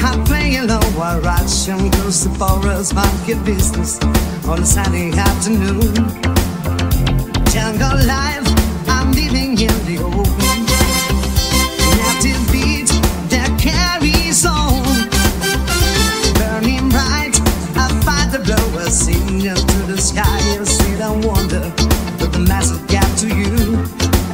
I'm playing low while watching close the forest monkey business on a Saturday afternoon. Jungle life, I'm living in the open. Native beat that carries on, burning bright. I fight the blower, singing to the sky and sit and wonder what the message got to you.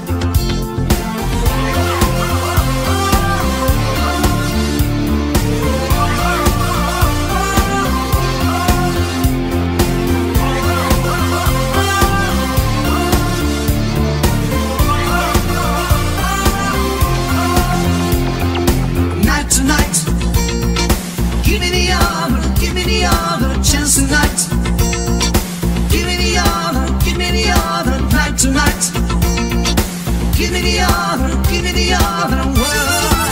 Tonight, give me the other world.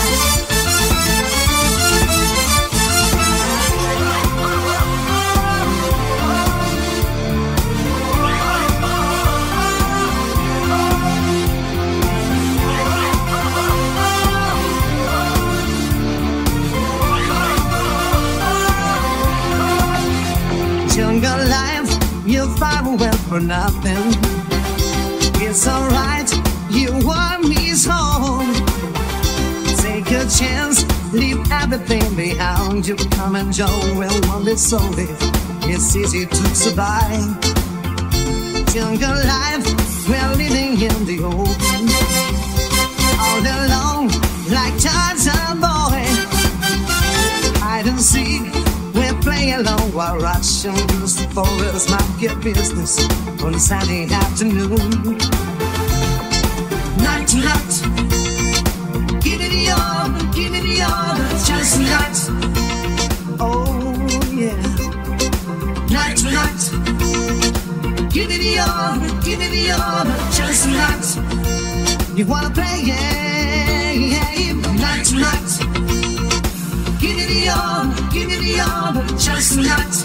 Jungle life, you fight well for nothing. It's alright, you want me home. Take a chance, leave everything behind. You come and join when one is solely. It's easy to survive. Jungle life, we're living in the open. All alone, like Tarzan boy. Hide and seek, we're playing alone while rushing through the forest market business on a Saturday afternoon. Night to night, give me the other, just night. Oh yeah. Night to night, give me the other, just night. You wanna play, yeah. Night to night, give me the other, just night.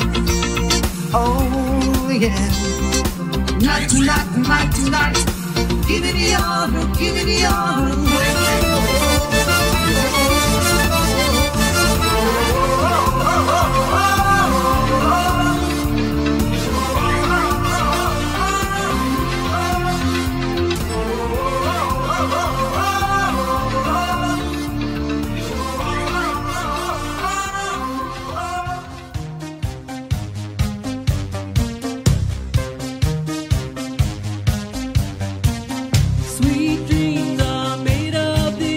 Oh yeah. Night to night. Give me the other. Sweet dreams are made of the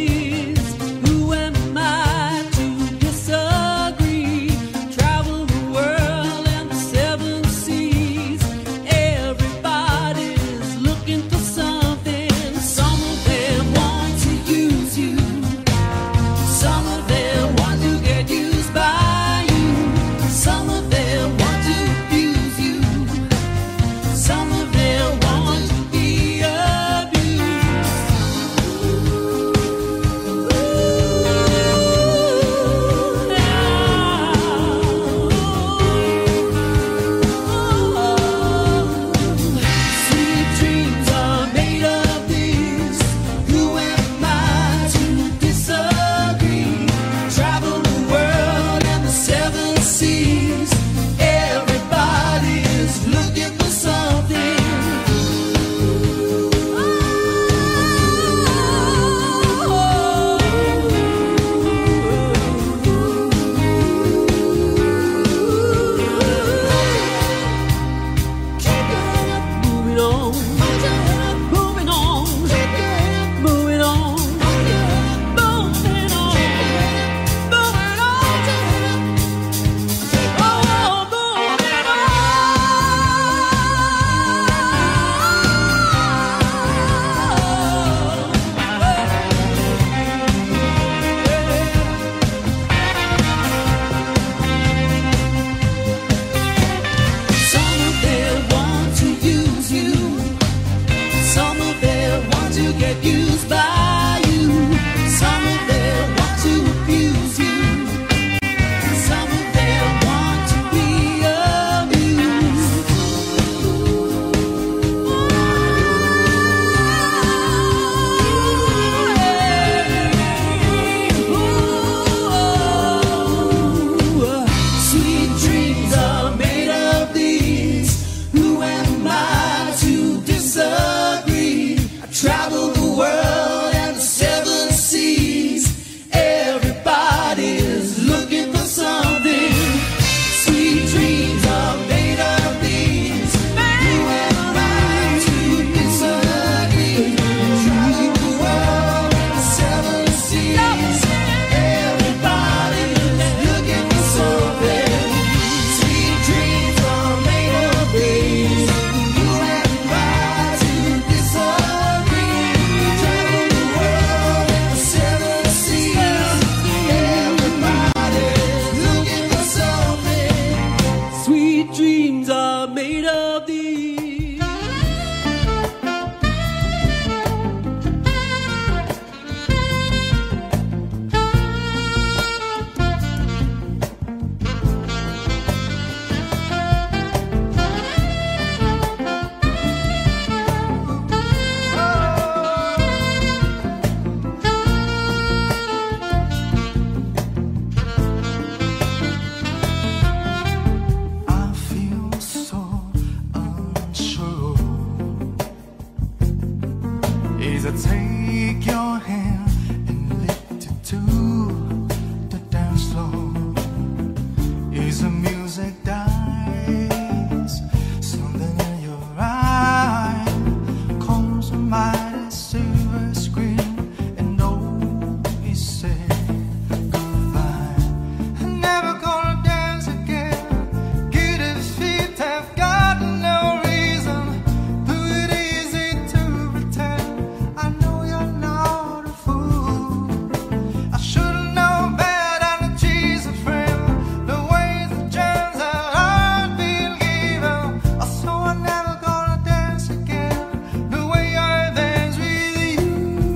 the music dies, something in your eye comes a mighty silver screen, and we say goodbye. I'm never gonna dance again. Giddy feet have got no reason. Do it easy to pretend. I know you're not a fool. I should've known better than to cheese a friend. The way the chance that I've been given. So I'm never gonna dance again the way I dance with you.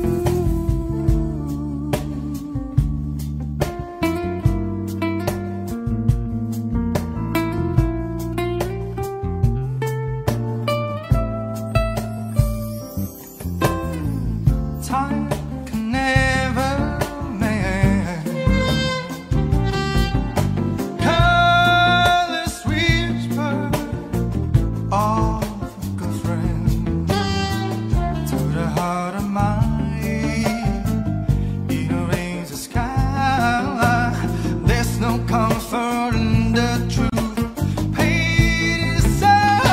Time can never mend colors whisper of a good friend to the heart of mine. It rings the sky. There's no comfort in the truth. Pain is so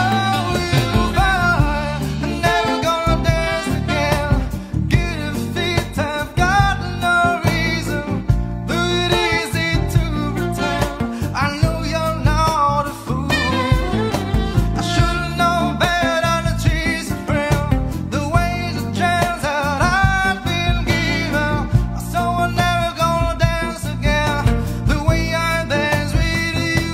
fine. I'm never gonna dance again. Giddy feet have got no reason. Do it easy to pretend. I know you're not a fool. I should've known better than to cheese a friend. The way the chance that I've been given. So I'm never gonna dance again the way I dance with you.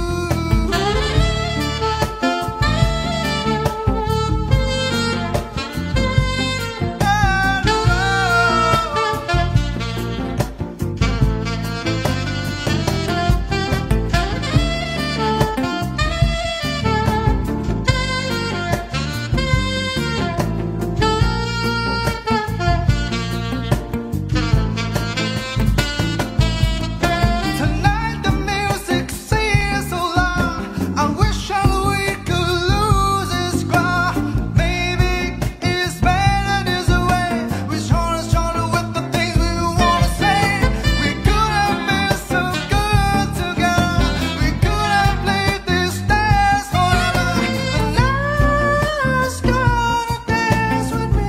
Tonight the music seems so loud. I wish we could lose its ground. Maybe it's better this way. We shoulder with the things we wanna say. We could have been so good together. We could have played this dance forever. But now's gonna dance with me.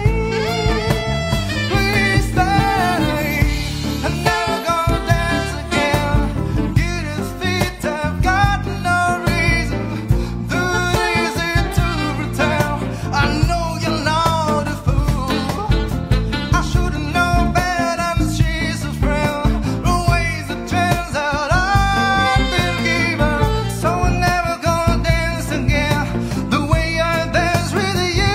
Please stay. I'm never gonna dance again. Giddy feet have got no reason. Do it easy to pretend. I know you're not a fool. I should've known better than to cheese a friend. The ways the chance that I've been given. So I'm never gonna dance again the way I dance with you.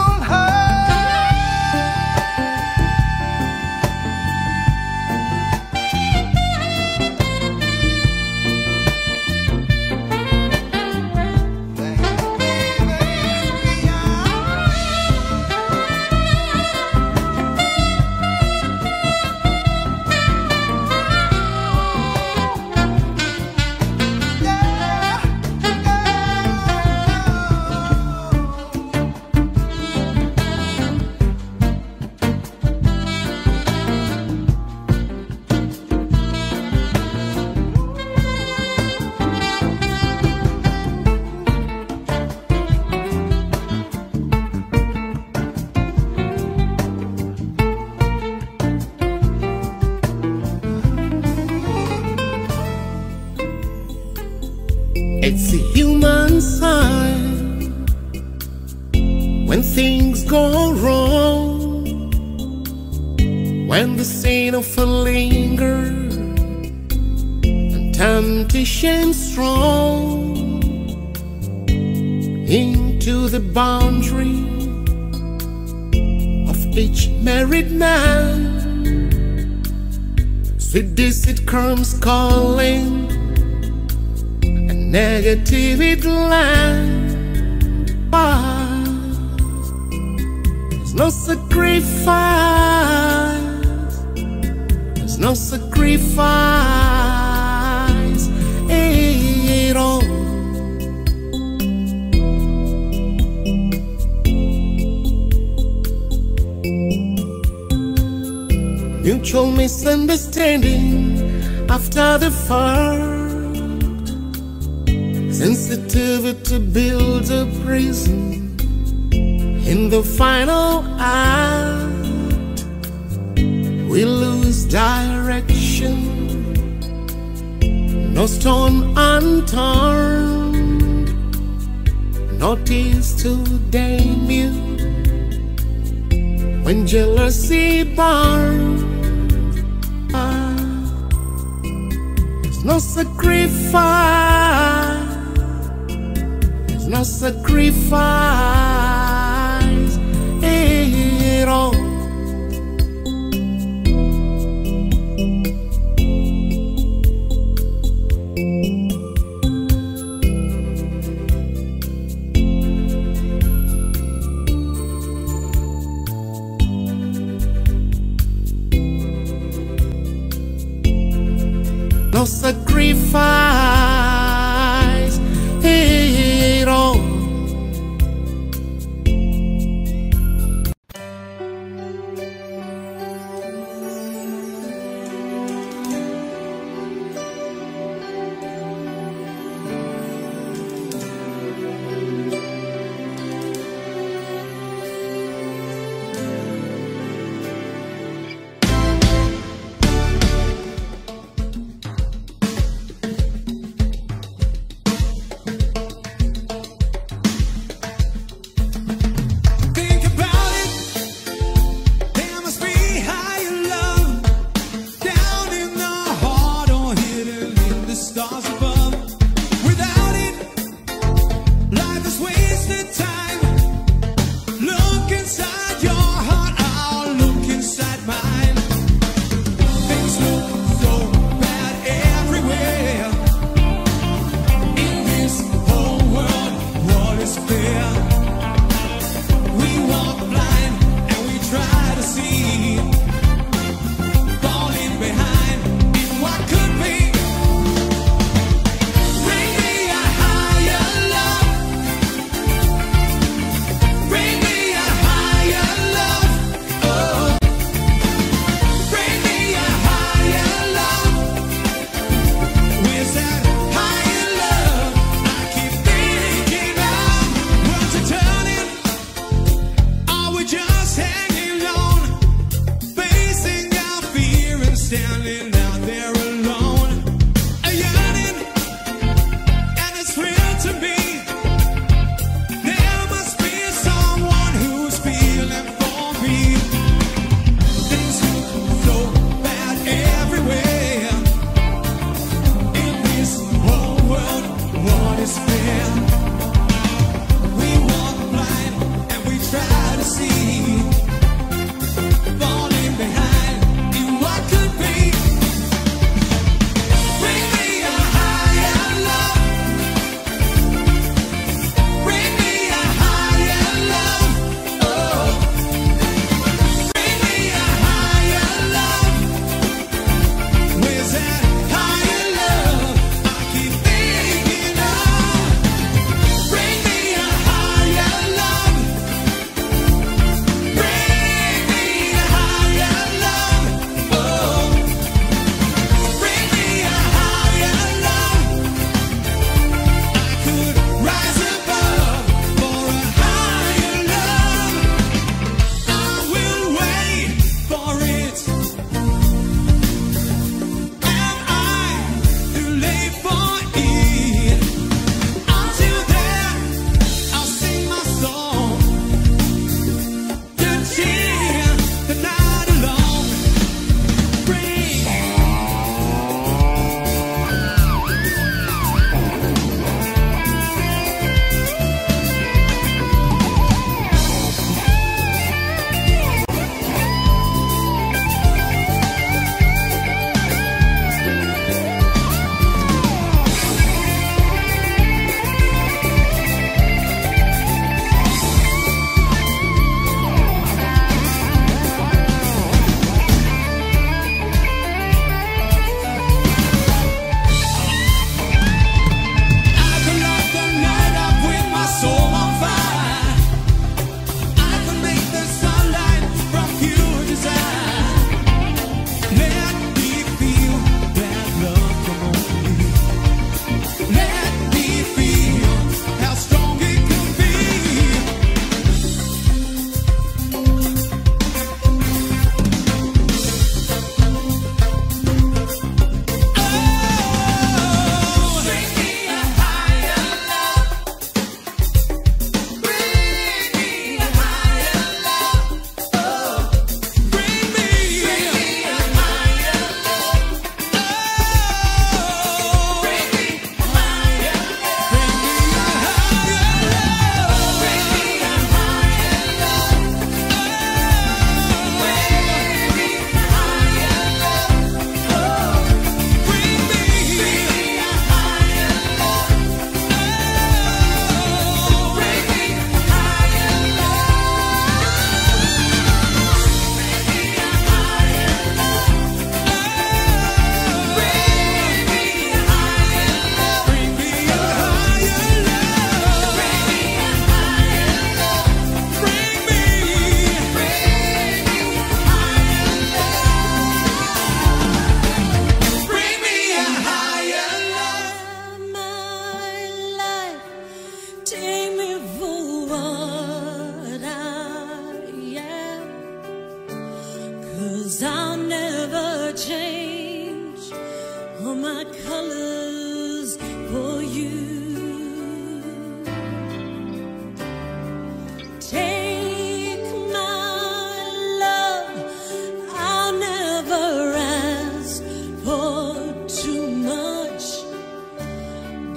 It's the human side when things go wrong, when the sin often lingers and temptation strong into the boundary of each married man. Sweet deceit comes calling, negativity land. There's no sacrifice. There's no sacrifice at all. Mutual misunderstanding after the fact. sensitivity builds a prison. In the final act, we lose direction. No stone unturned, no tears today mute. When jealousy burns, there's no sacrifice. There's no sacrifice at all. No sacrifice at all.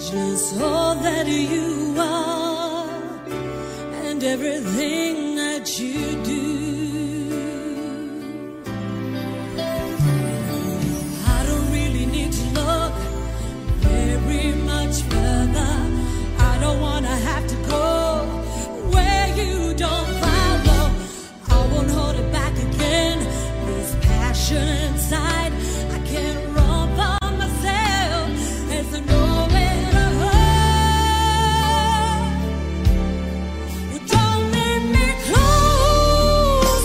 just all that you are and everything that you do. I don't really need to look very much further. I don't want to have to go where you don't follow. I won't hold it back again. This passion inside, I can't run from myself. There's nowhere to hide. Well, don't leave me close.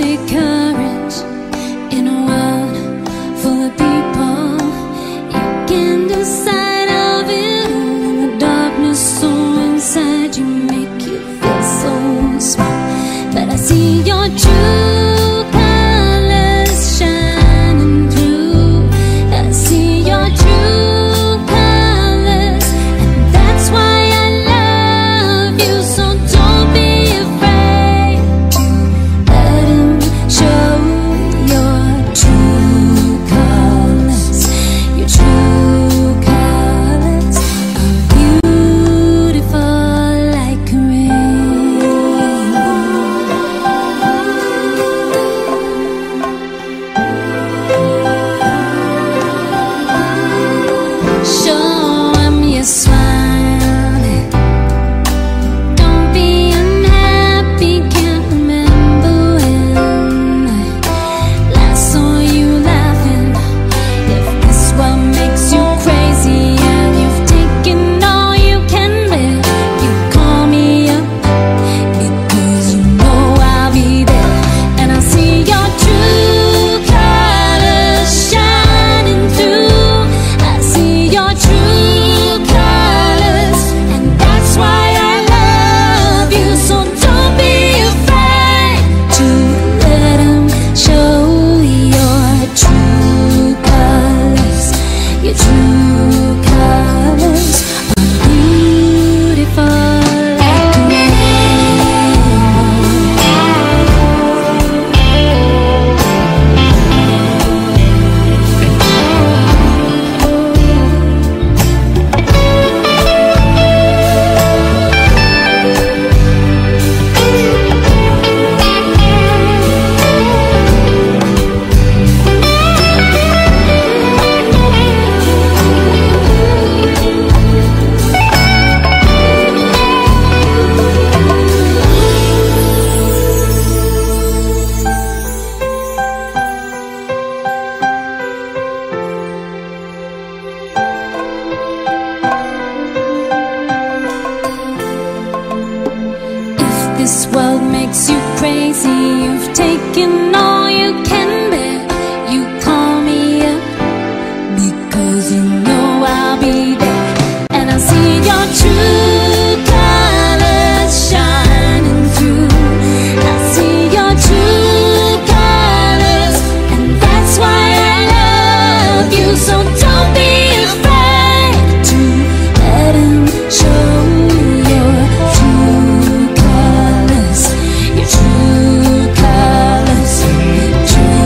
take courage in a world full of people. You can decide of it all, and the darkness so inside you make you feel so small. But I see your true colors shining through. I see your true colors, and that's why I love you. So don't be afraid to let him show your true colors. Your true colors are beautiful like a rainbow. Show him your smile. Don't be unhappy, can't remember when last saw you laughing. If this world makes you crazy and you've taken all you can bear, you call me up because you know I'll be there. And I see your true colors shining through. I see your true colors, and that's why I love you. So don't be afraid to let him show your true colors. Your true colors are beautiful like a If this world makes you crazy, you've taken all you can bear, you call me up because you know I'll be there. And I see your true colors shining through. I see your true colors, and that's why I love you. So don't be afraid to let him show your true colors. Your true colors, true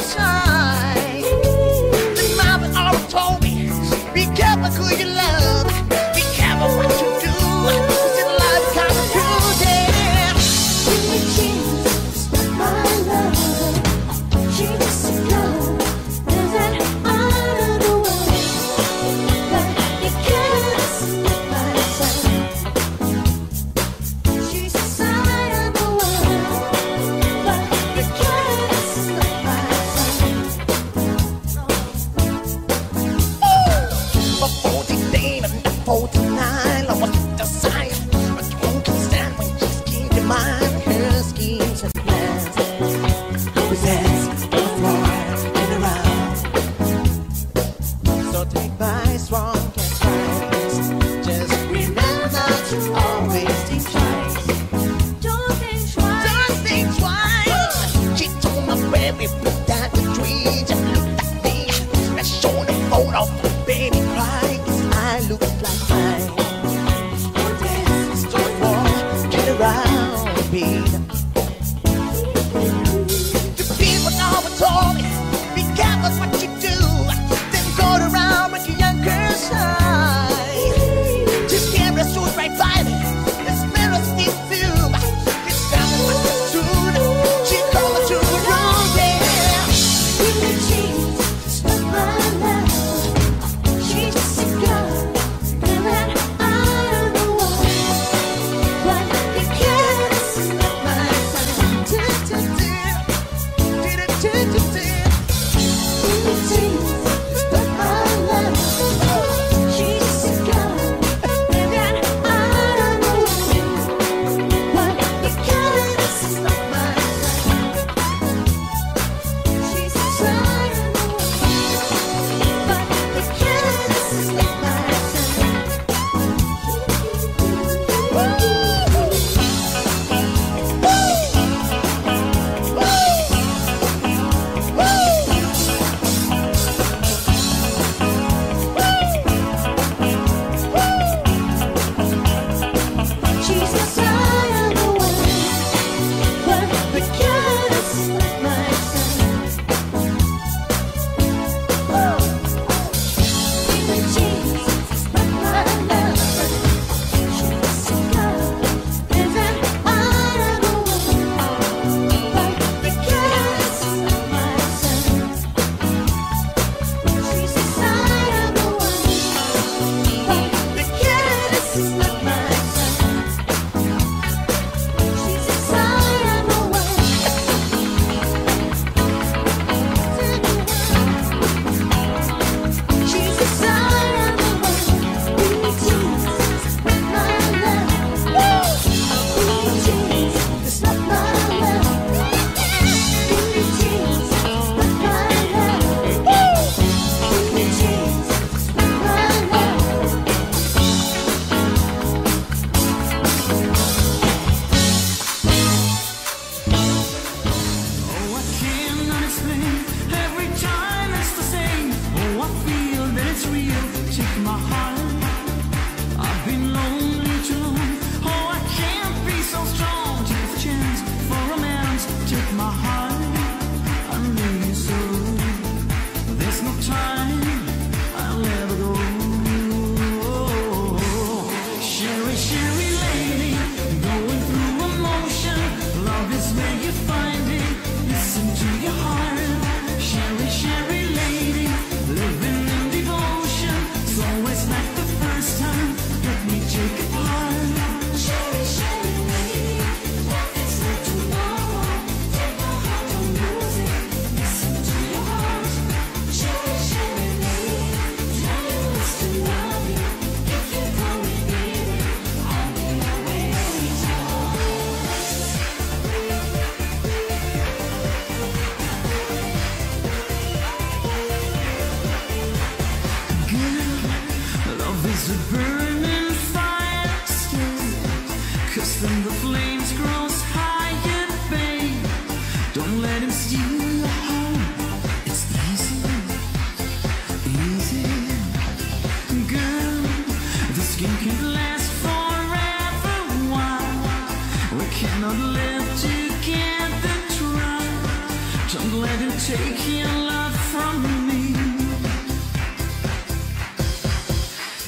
shine. The mama always told me, be careful who you love, be careful what you do. This life comes true, yeah. She's my love. She just knows that out of the way, but you can't see my side. She's the side of the world, but you can't see my side.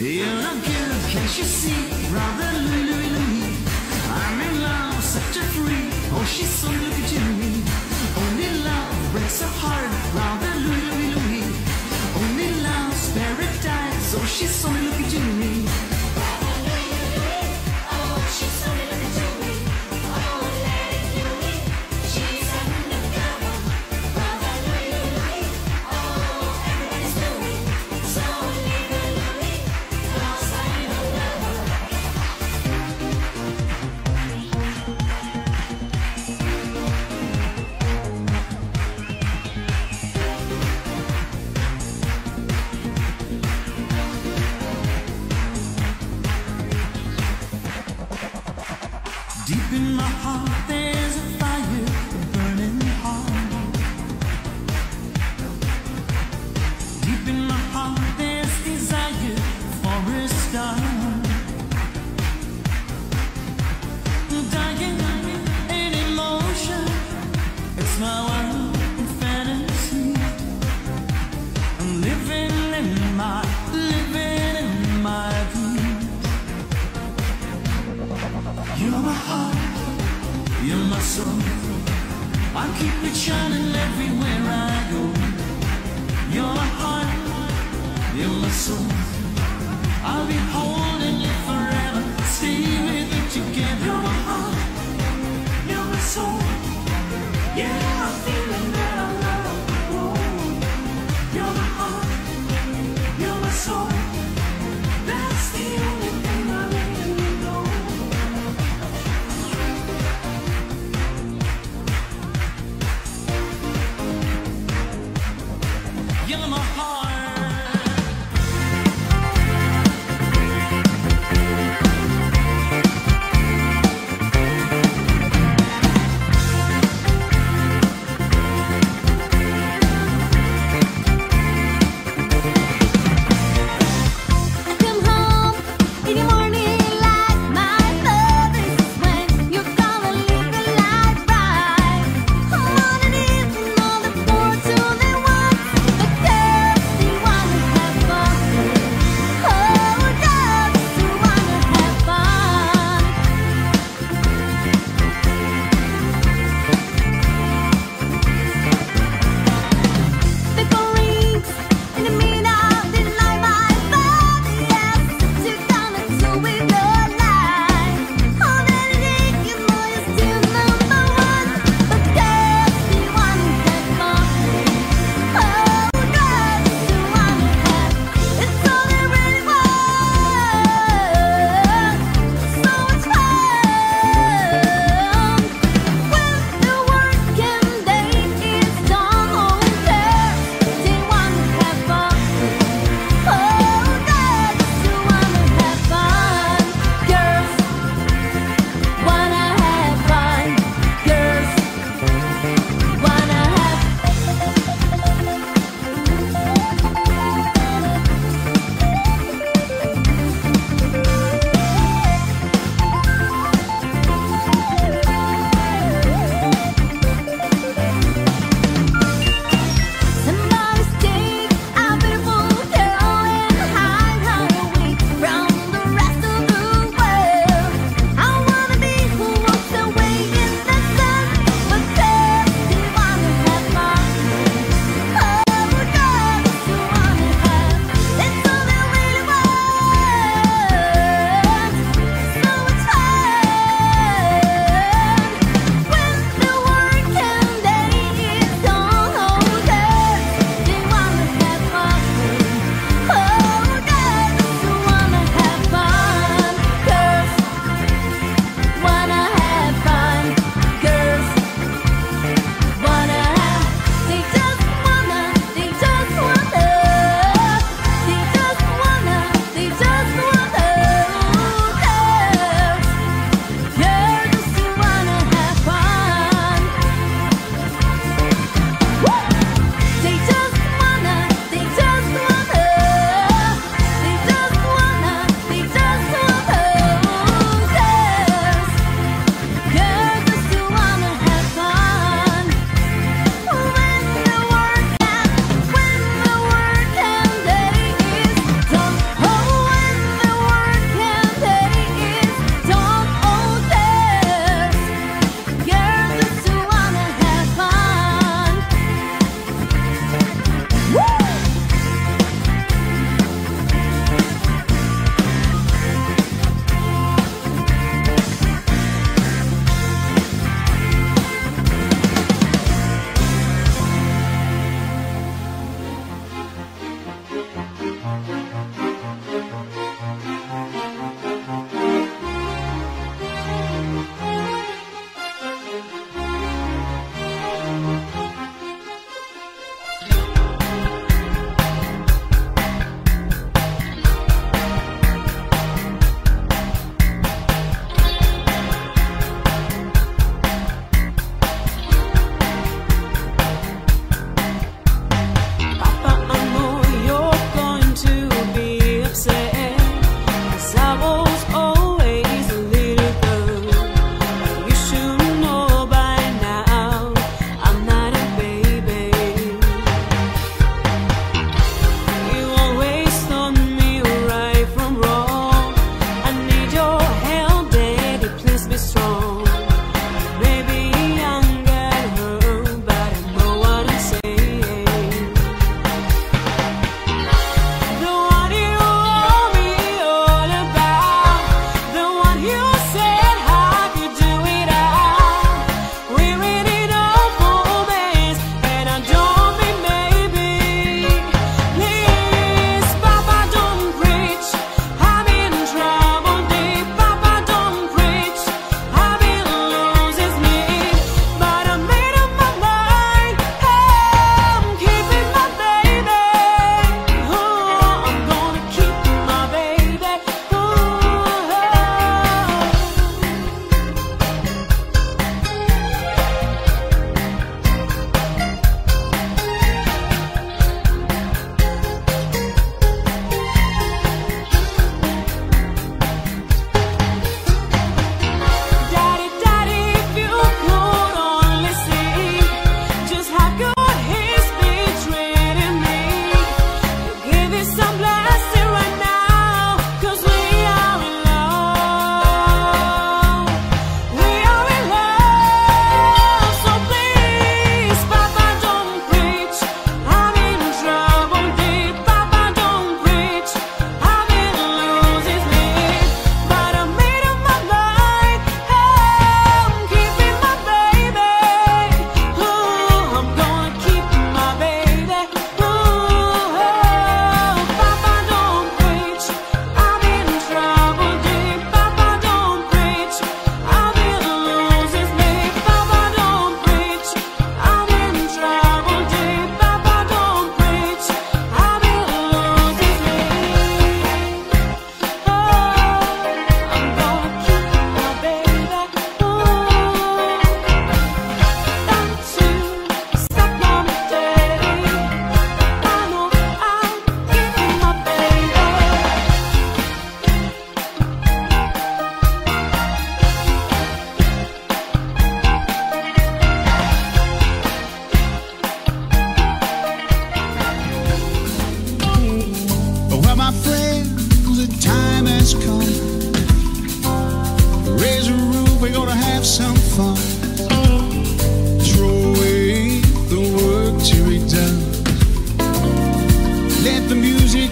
You're not good, can't you see? Brother Louie, Louie, Louie, I'm in love, set her free. Oh, she's so looking to me. Only love breaks her heart. Brother Louie, Louie, Louie, only love's paradise. Oh, she's so looking to me.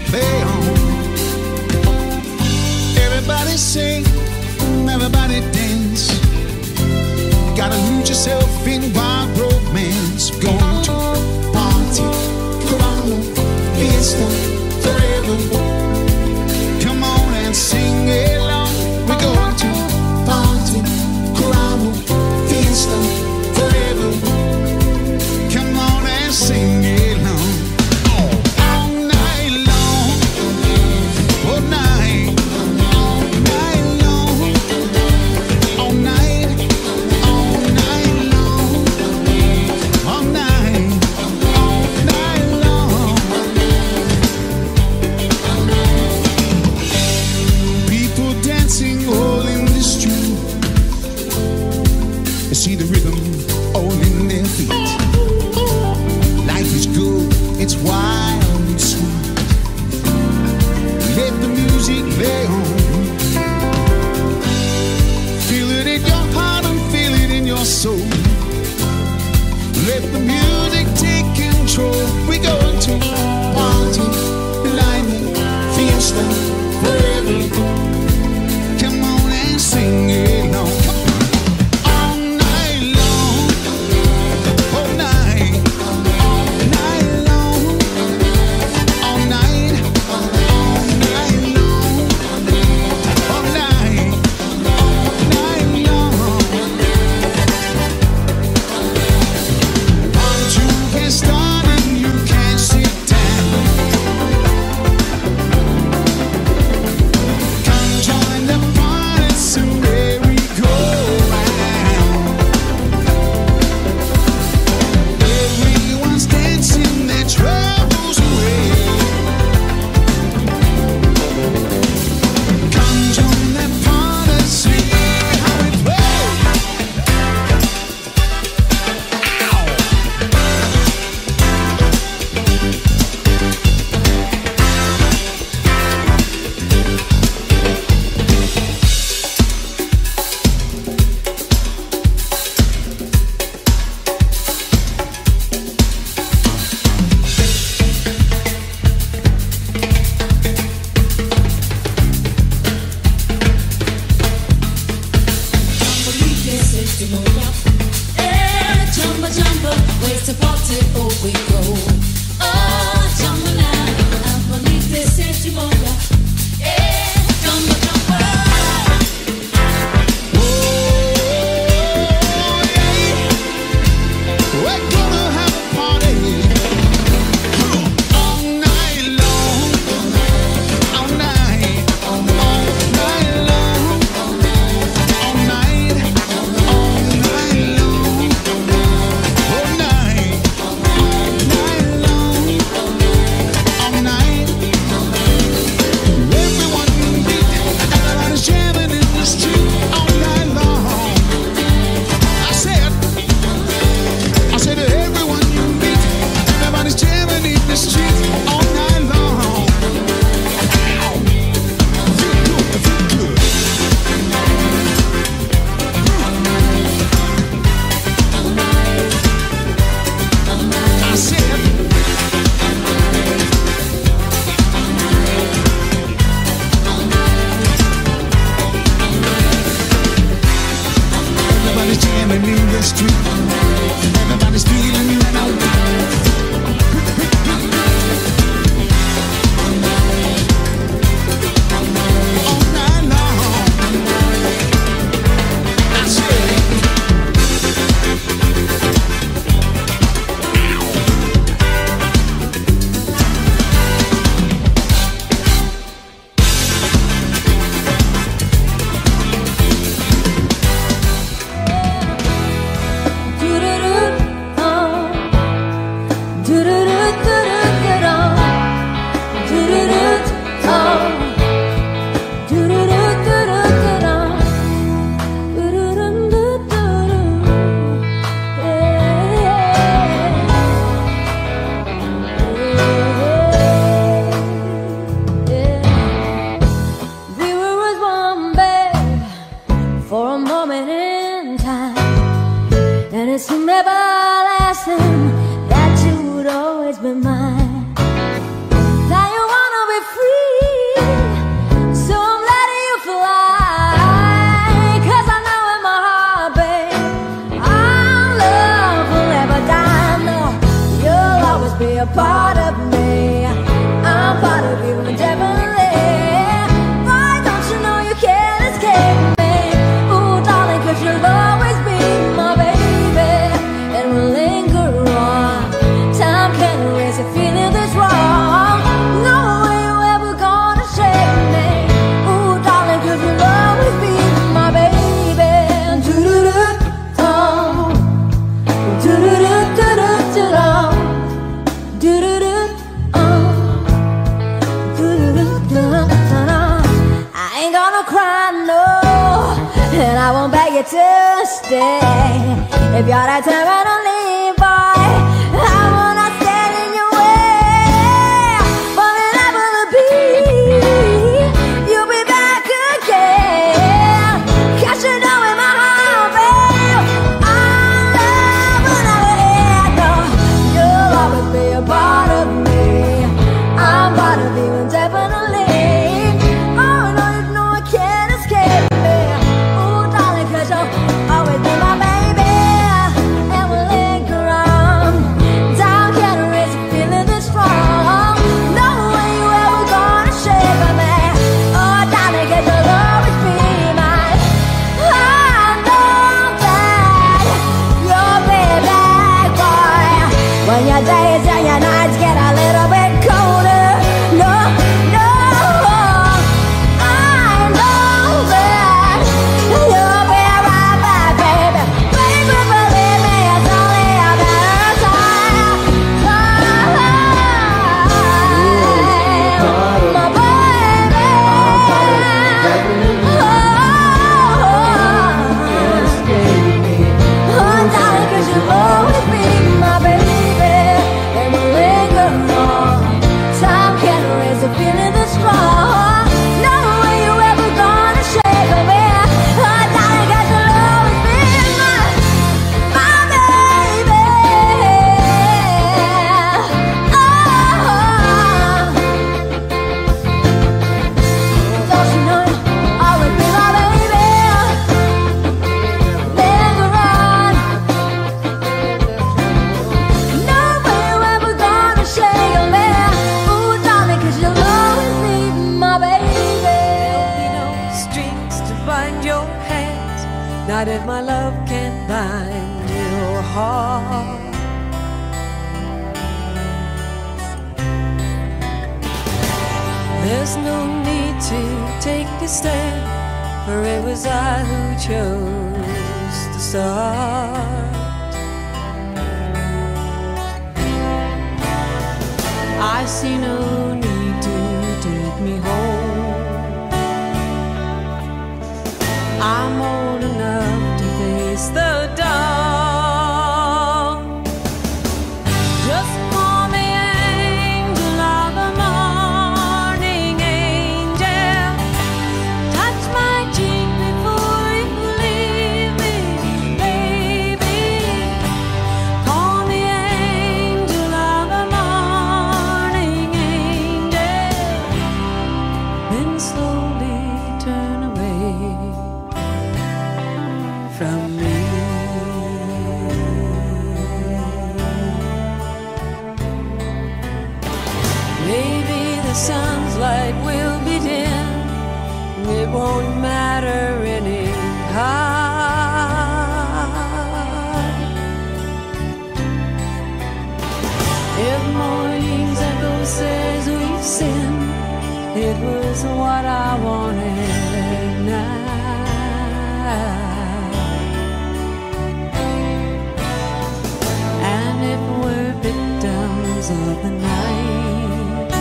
play on. Everybody sing, everybody dance. You gotta lose yourself in wild romance. Going to party, caramba, fiesta, forever. Come on and sing along. We're going to party, caramba, fiesta, forever. Come on and sing along. All night long, all night, all night long, all night, all night long, all night, all night long. People dancing all in the street. You see the rhythm all in their feet. Life is good, it's wild and sweet. Let the music play on. Feel it in your heart and feel it in your soul. Let the music take control. We're going to party, lightning, fiesta, forever. Come on and sing along. All night long, all night, all night long, all night, all night long, all night, all night long. Once you get started, you can't sit down. Come join the party, so merry-go-round. Everyone's dancing their troubles away. Come join the party, see how we play. We're gonna have a party all night long, all night, all night long, all night, all night long, all night, all night long, all night. Everyone beat, everybody's jamming in the street all night long. I said to everyone you meet, everybody's jamming in the street all night long. Feel good, feel good. I said, everybody's jamming in the street. Everybody's feeling that out. be a part of me. I'm part of you indefinitely. Why don't you know you can't escape me? Ooh, darling, 'cause you'll always be my baby, and we'll linger on. Time can't erase a feeling that's wrong. No way you ever gonna shake me. Ooh, darling, 'cause you'll always be my baby. Do-do-do-dum, do-do-do-do-do-do-dum, do-do-do-dum, do-do-do-dum-dum. I ain't gonna cry, no, and I won't beg you to stay. If you're that terminally boy, I will not stand in your way. But inevitably be, you'll be back again. 'Cause you know in my heart, babe, our love will never end. No, you'll always be a part of me. I'm part of you indefinitely. Oh, no, you know I can't escape me. Ooh, darling, 'cause you'll always be my baby, and we'll linger on. Time can't erase a feeling this strong. No way you ever gonna shake me. Oh, darling, 'cause you'll always be mine. I know that you'll be back, boy, when your days and your nights get a little bit colder. No, no, I know that you'll be right back, baby. Baby, believe me, it's only a matter of time. My baby. Oh, darling, 'cause you'll always be my baby, and we'll linger on. Time can't erase a feeling that's strong. No way you ever gonna shake me. Oh, darling, 'cause you'll always be my baby. Oh, don't you know you'll always be my baby? Linger on. No way you ever gonna shake me. Ooh, darling, 'cause you'll always be my baby. There'll be no strings to bind your hands, not if my love can bind your heart. There's no need to take a stand, for it was I who chose to start. I see no need to take me home. I'm old enough to face the dawn. Just call me angel of the morning, angel. Touch my cheek before you leave me, baby. Call me angel of the morning, angel. Then slowly turn away from me. Maybe the sun's light will be dim, it won't matter anyhow. If morning's echo says we've sinned, it was what I wanted now. And if we're victims of the night,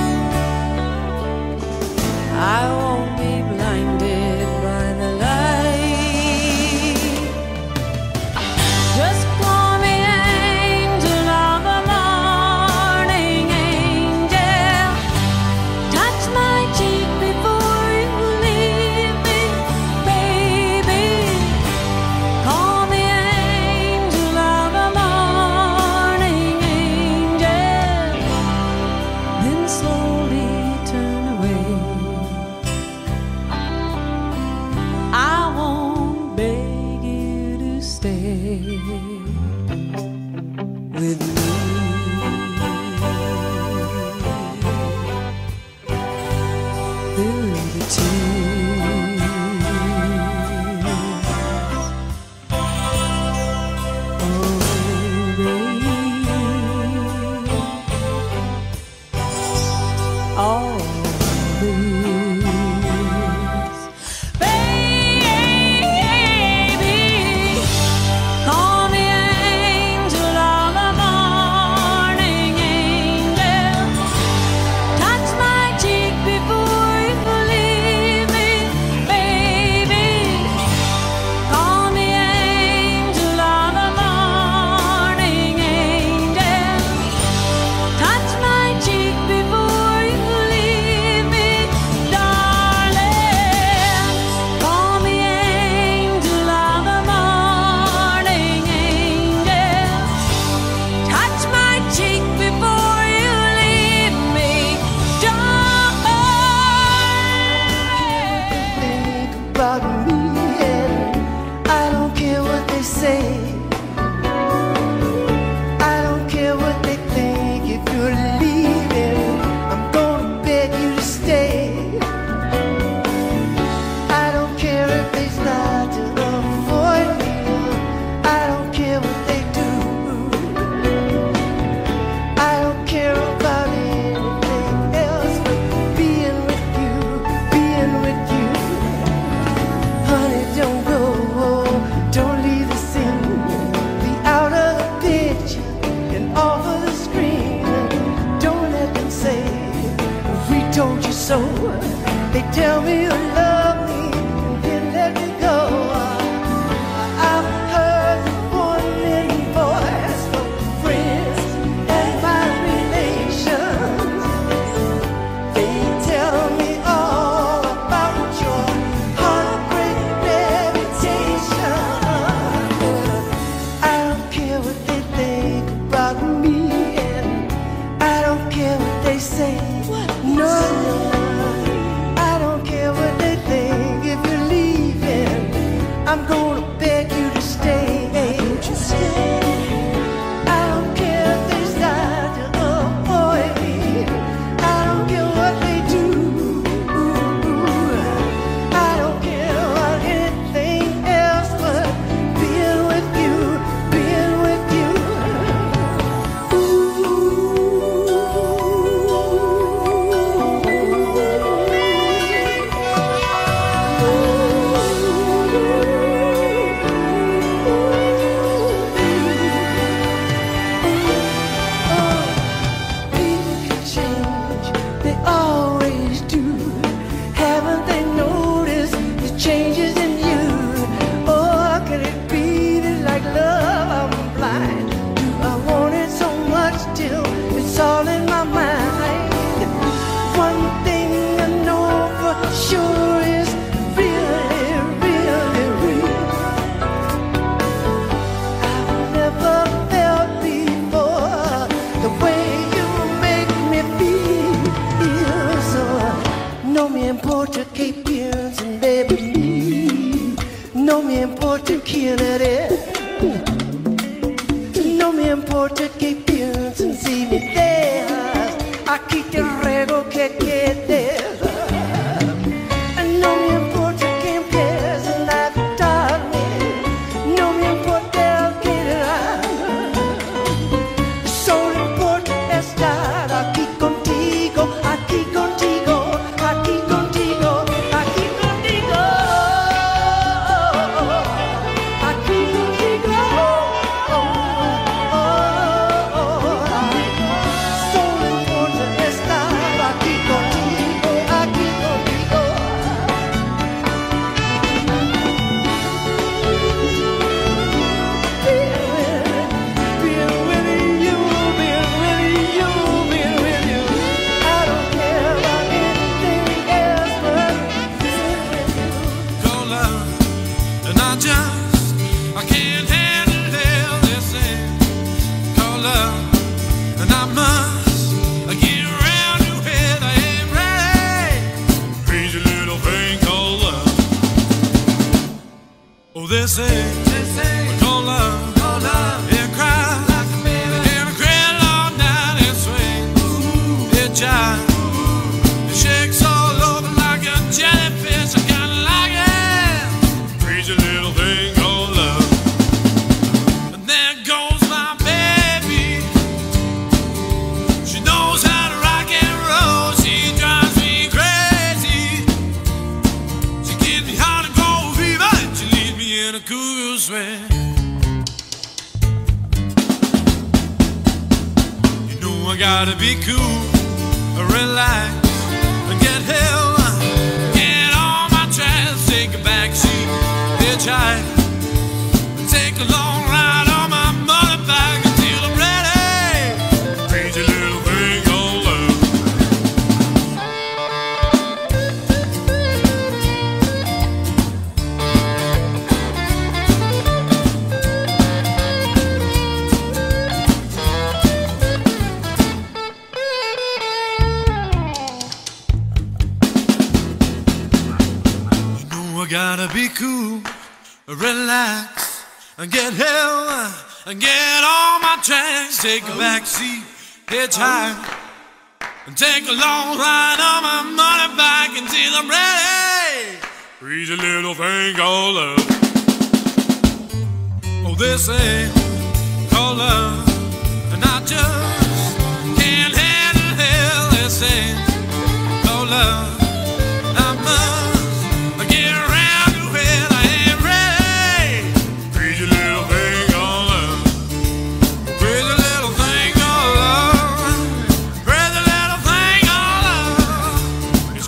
I won't be blinded by the light. Just call me angel of the morning, angel. Touch my cheek before you leave me, baby. Call me angel of the morning, angel. so. They tell me you love me and then let me go. I've heard one little voice from friends and my relations. They tell me all about your heartbreak reputation. I don't care what they think about me, and I don't care what they say. No, I don't care what they think. If you're leaving, I'm gonna beg you to stay. I don't care if they start to avoid me. I don't care what they do. I don't care about anything else but being with you, being with you. People can change, they always do. Haven't they noticed the changes in you? Or can it be that like love I'm blind? Do I want it so much till it's all in my mind? One thing I know for sure is really, really real. I've never felt before the way you make me feel. So no me importa que piensen de mí, no me importa quién eres, no me importa que piensen si me dejas, aquí te ruego que quedes. No me importa que empiecen a quitarme, no me importa el que dirán. Solo importa estar aquí contigo, aquí contigo, aquí contigo, aquí contigo, aquí contigo. Solo importa estar aquí contigo, aquí contigo. Being with you, being with you, being with you. I don't care about anything else but being with you. Your love, and I can't handle this thing called love, and I must get around your head. I ain't ready. Crazy little thing called love. Oh, this thing called love, it cries like a baby, and it cries all night and swings. It jives, it shakes all over like a jellyfish. I kinda like it. Crazy little thing called love. And there goes my baby. She knows how to rock and roll. She drives me crazy. She gives me hot and cold fever, and she leaves me in a cool sweat. You know I gotta be cool, relax, and get hell, get all my trash, take a back seat, hitchhike, take a long ride on my motorbike until I'm ready. Crazy little thing called love. I gotta be cool, relax, and get hell, and get all my tracks, take a back seat, hitchhike, and take a long ride on my motorbike until I'm ready. Crazy little thing called love. Oh, this ain't called love, and I just can't handle hell. This ain't called love. I must get around your head. I ain't ready. Crazy little thing called love. Crazy little thing called love. Crazy little thing called love. It's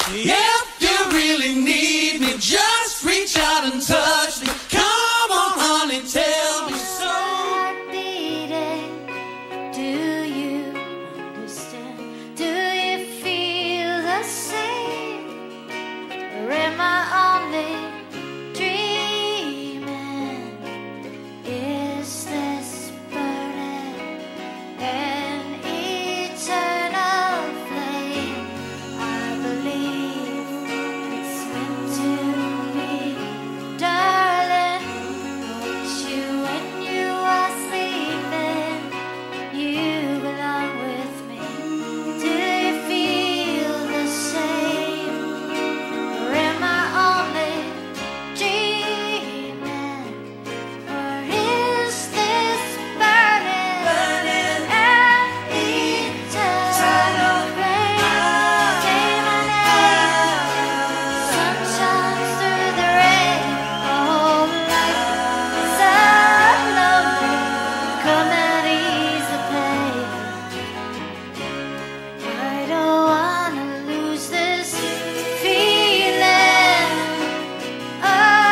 If you really need me, just reach out and touch me. Come on, honey, tell me so. Heart beating, do you understand? Do you feel the same? Or am I only dreaming? Is this burning an eternal flame? I believe it's meant to be, darling. It's you when you are sleeping. You belong with me. Do you feel the same? Or am I only dreaming? Or is this burning an eternal flame? Say my name. Sun shines through the rain. Oh, life is so lonely. Come and ease the pain. I don't wanna lose this feeling. Oh.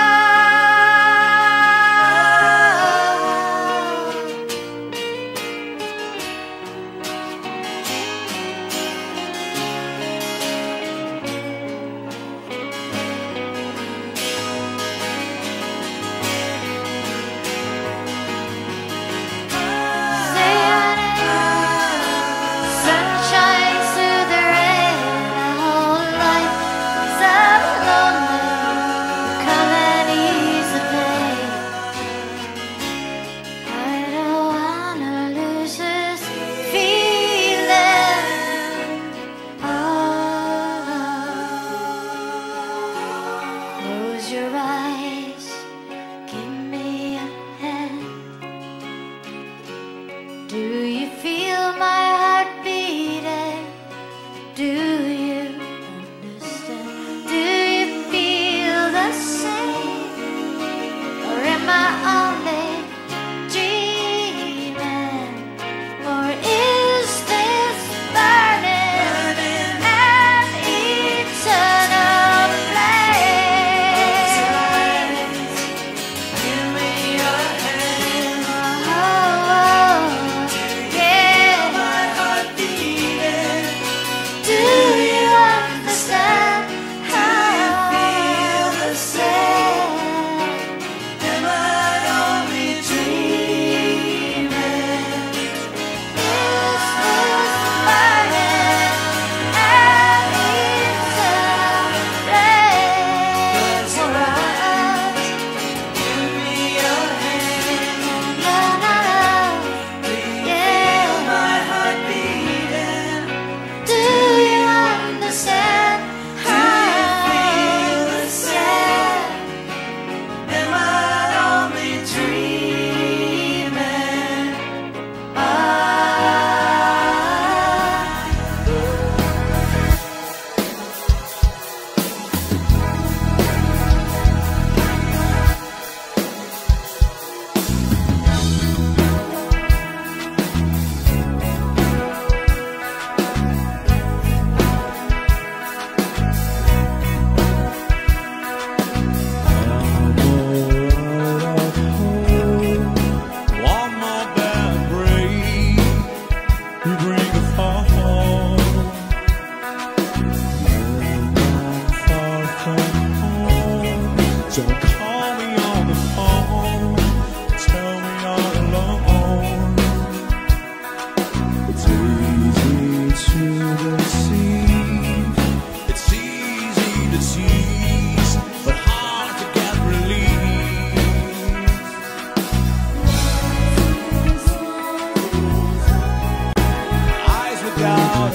Say your name. Sun shines through the rain. My whole life is so lonely. Come and ease the pain. I don't wanna lose this feeling. Oh. Close your eyes. Give me a hand. Do you feel my heart beating? Do you understand? Do you feel the same? Or am I only dreaming? Or is this burning an eternal flame? Give me your hand. Oh, yeah. My heart beating. Do you understand how I feel the same? Am I only dreaming? Is this burning an eternal flame? For us, Give me your hand. no, no, no, yeah. My heart beating. Do you understand how I feel the same? Am I only dreaming? One more bad break, we bring us home. Far from home. Don't call me on the phone. Tell me all alone. It's easy to deceive. It's easy to tease, but hard to get relief. Eyes without a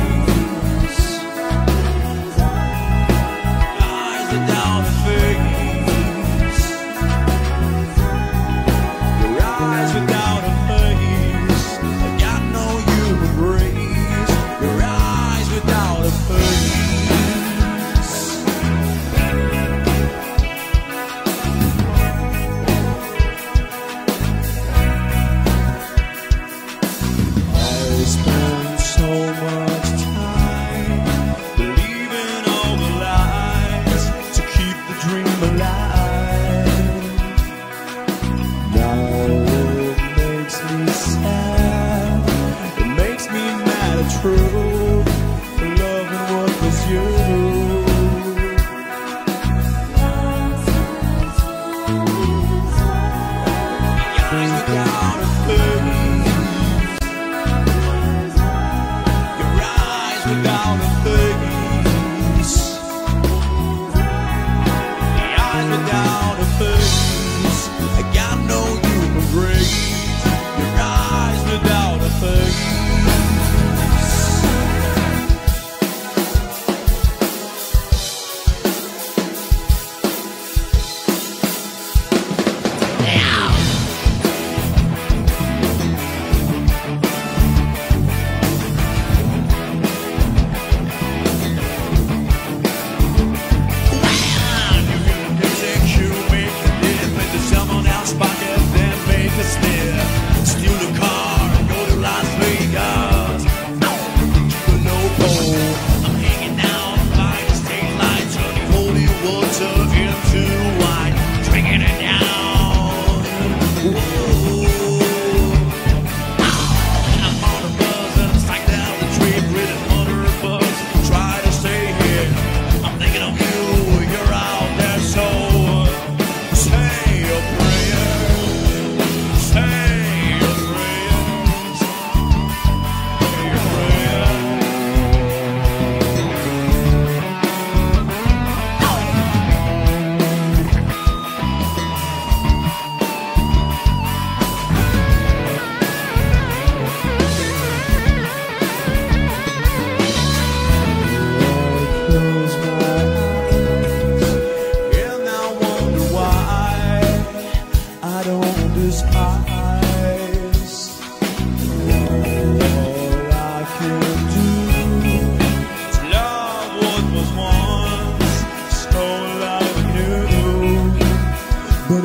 face. Eyes without a face.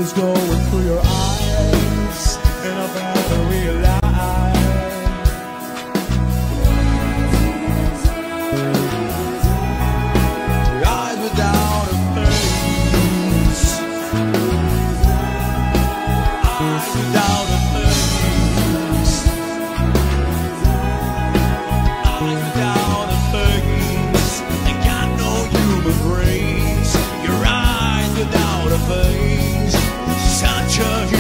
is going through your eyes, and I better realize eyes without a face, eyes without a face, eyes without a face. They got no human brains. Your eyes without a face, such a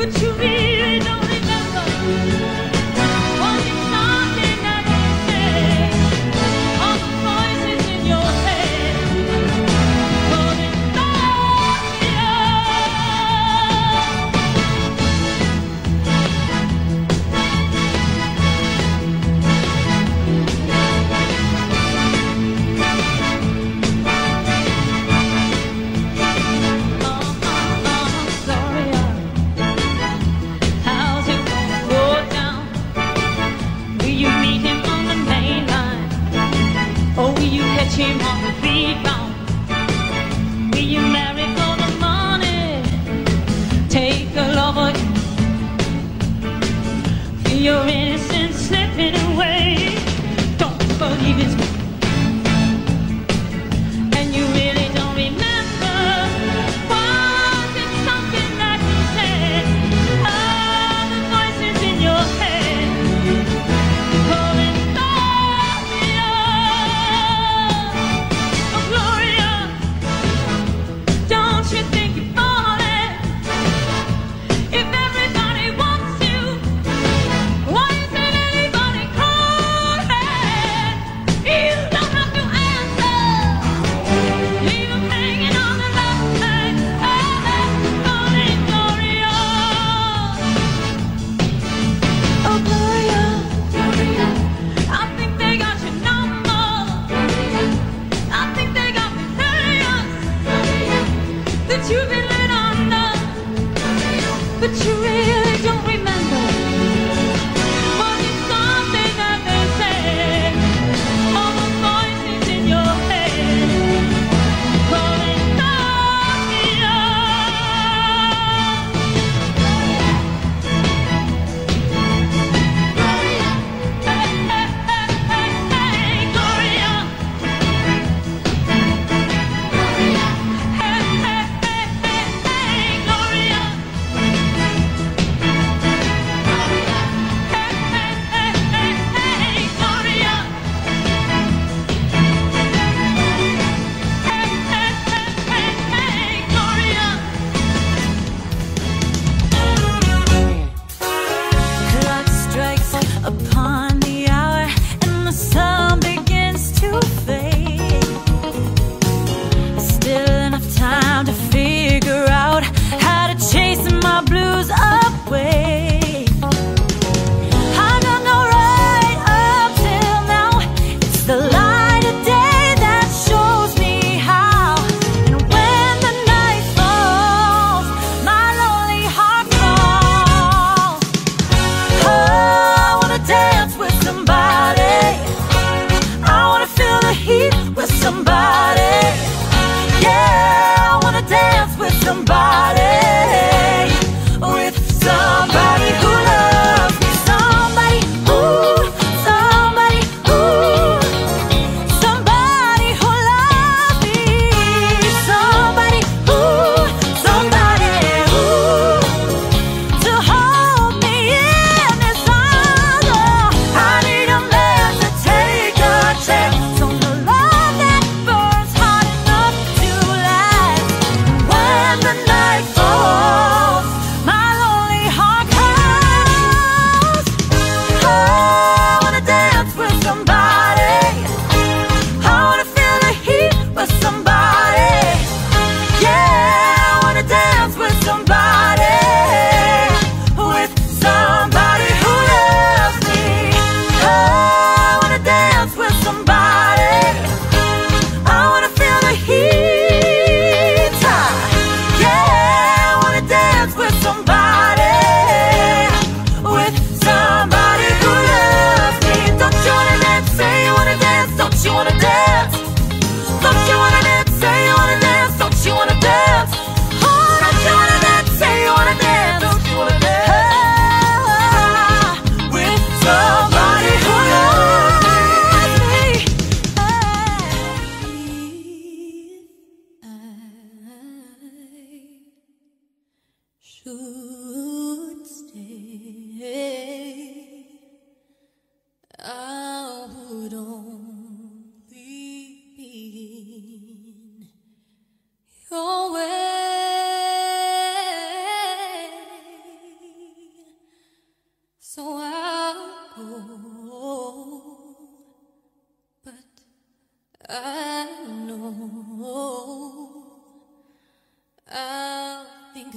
Your way.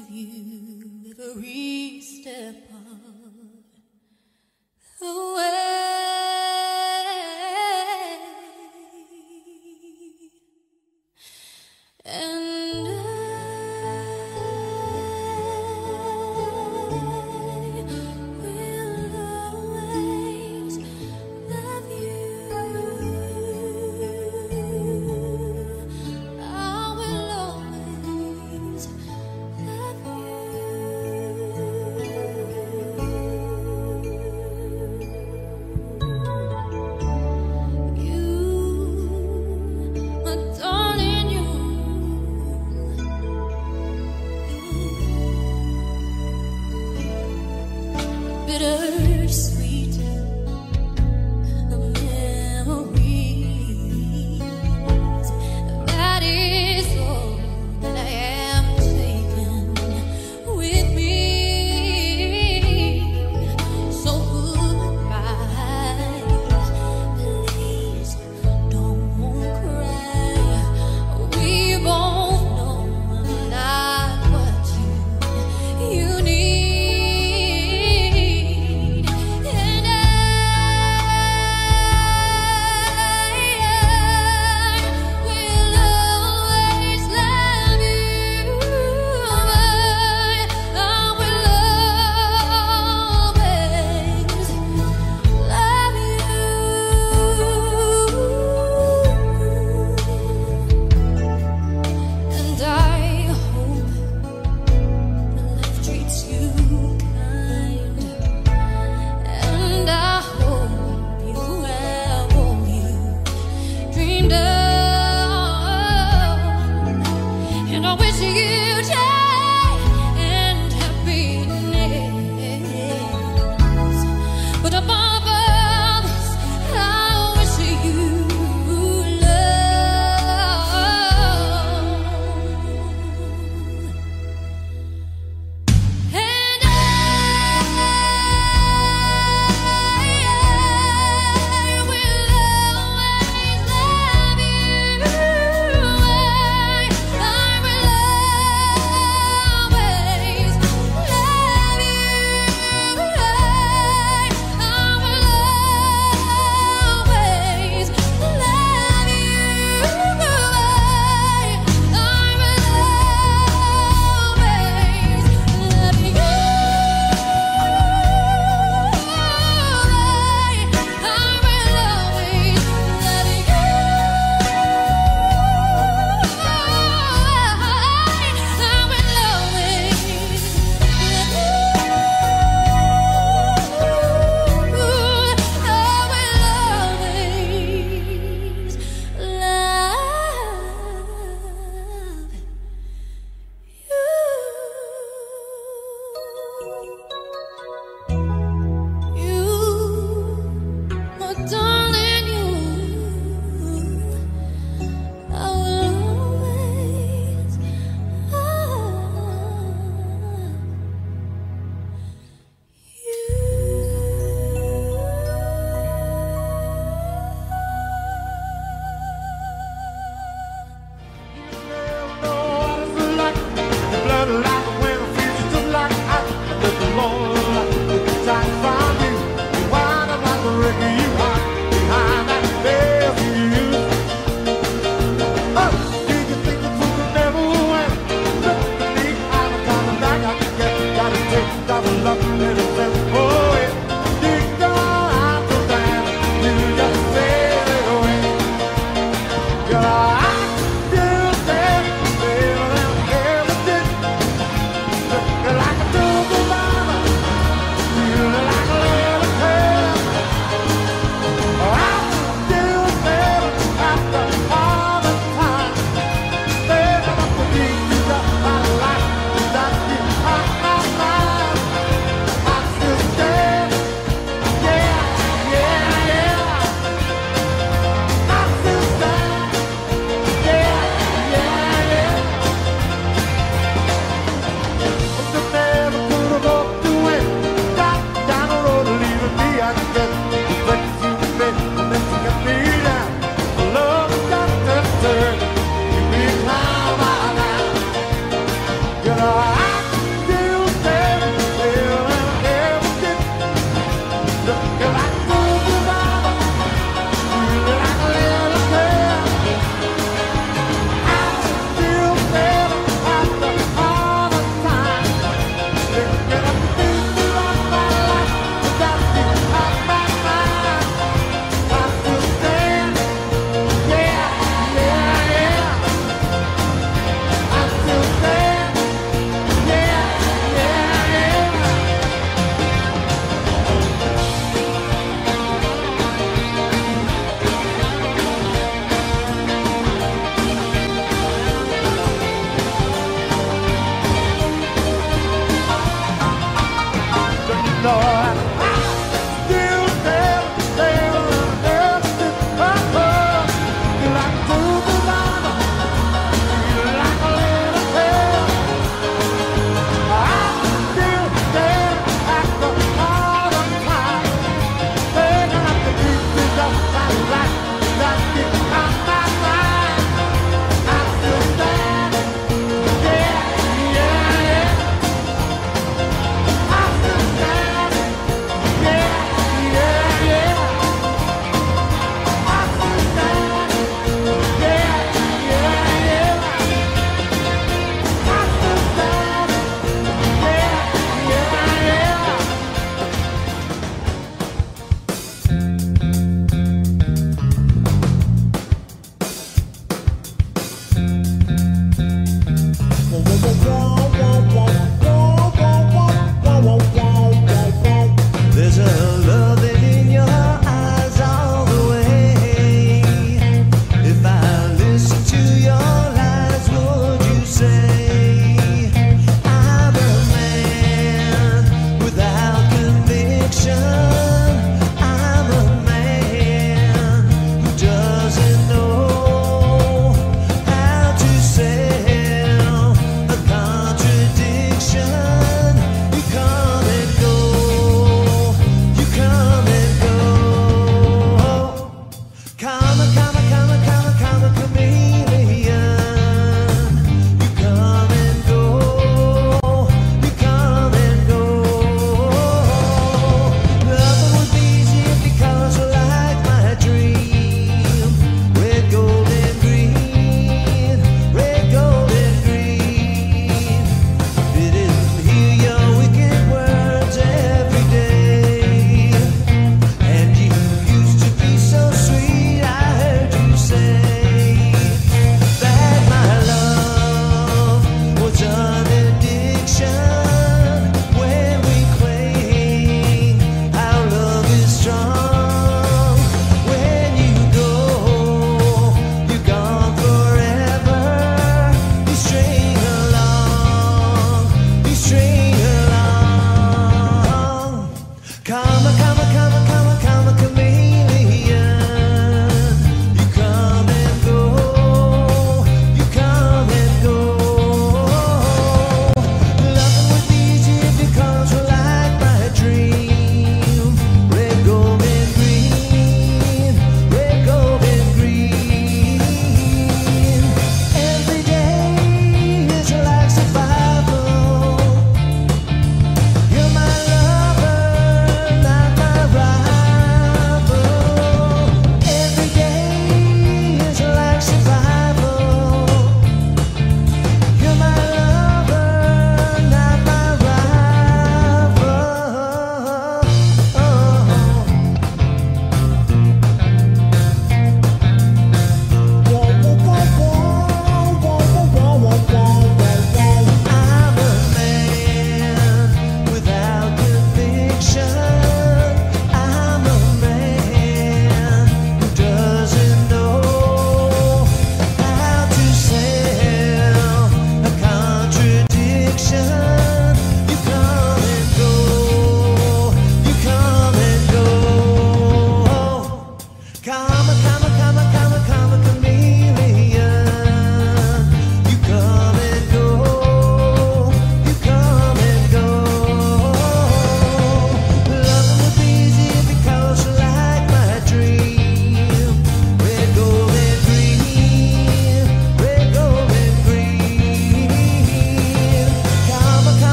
with you every step of the way. And bittersweet memories. That is all that I am taking with me. So goodbye, please don't cry. We both know not what you need. Like when the future just like I let the Lord Lord. I still tell you like to the mama, you like a little girl. I still stare at the all the time, thinking of the pieces of my life that keep on my mind. I'm still standing, yeah, yeah, yeah. I'm still standing.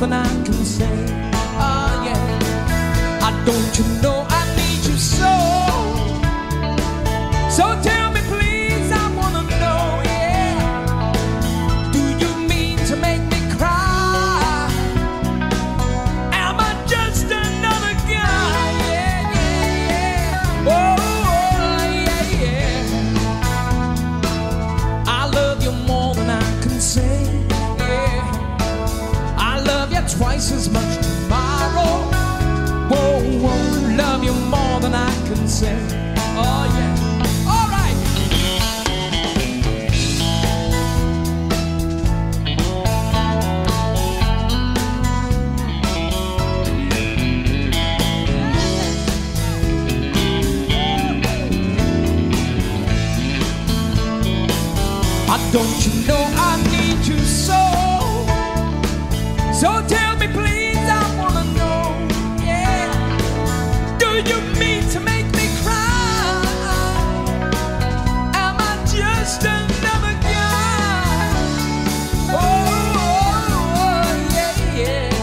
than I can say. Oh yeah, don't you know I need you so? So tell me please, I wanna know, yeah. Do you mean to make me cry? Am I just another guy? Yeah, yeah, yeah. Oh, yeah, yeah. I love you more than I can say, yeah. I love you twice as much tomorrow. Whoa, whoa, love you more than I can say. Oh yeah. All right. Don't you know I need you so? So tell me please, I wanna know, yeah. Do you mean to make me cry? Am I just another guy? Oh, yeah,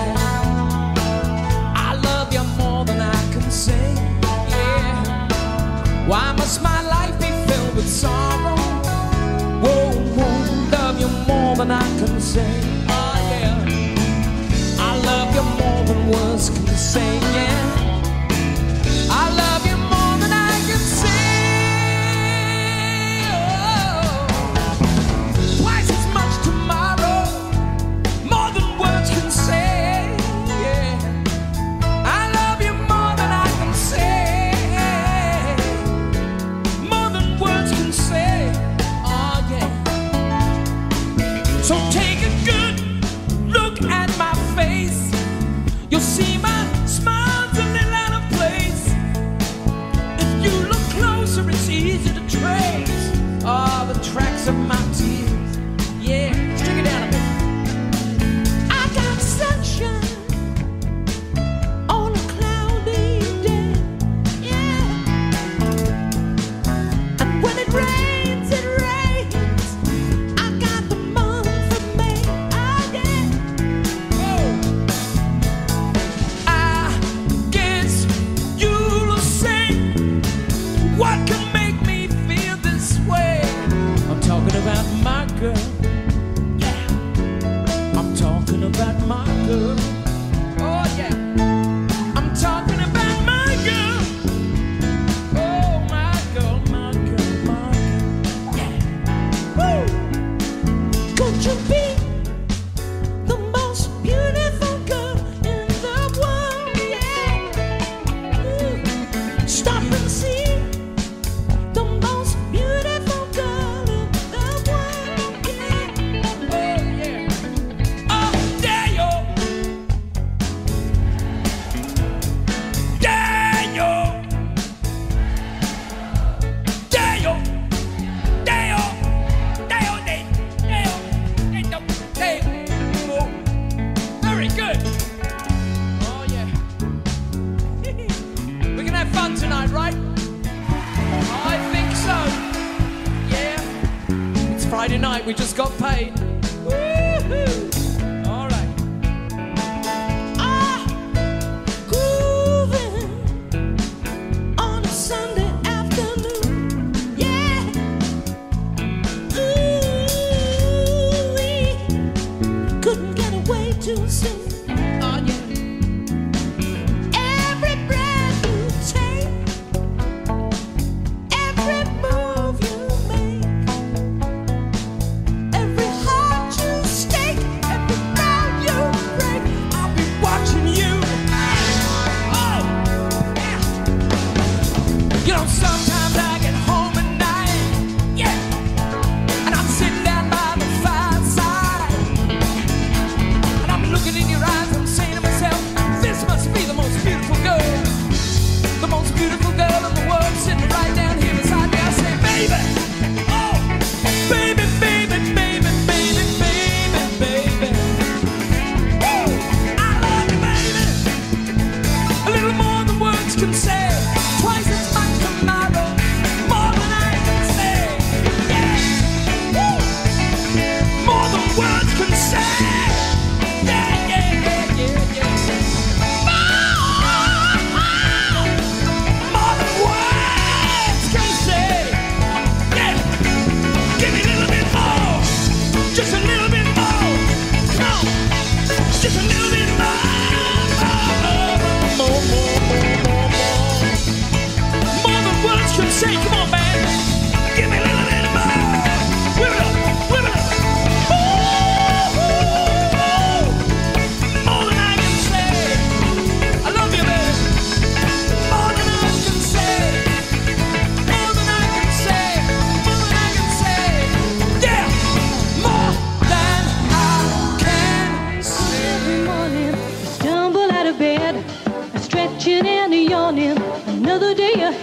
yeah. I love you more than I can say, yeah. Why must my life be filled with sorrow? Whoa, whoa, love you more than I can say. Oh yeah, I love you more than words can say. Yeah, I love you more than I can say. Oh, twice as much tomorrow, more than words can say. Yeah, I love you more than I can say, more than words can say. So take a good look at my face. You'll see my smile's a little out of place. If you look closer, it's easy to trace all the tracks of my tears. Yeah, stick it down a bit. I got sunshine on a cloudy day. Yeah, and when it rains, it rains. I got the month of May. Oh yeah. Oh. I guess you'll say, what can make me feel this way? I'm talking about my girl. Yeah. I'm talking about my girl. Oh yeah. I'm talking about my girl. Oh my girl, my girl, my girl. Yeah. Woo! Could you be the most beautiful girl in the world? Yeah. Ooh. Stop and see the most beautiful girl in the world. Yeah. Oh yeah. Oh there you. There you. There you. There you. Very good. Oh yeah. We're gonna have fun tonight, right? I think so. Yeah. It's Friday night. We just got paid. Woohoo! All right. Ah, grooving on a Sunday afternoon. Yeah. Ooh-wee. Couldn't get away too soon. Oh yeah. Every breath you take, every move you make, every heart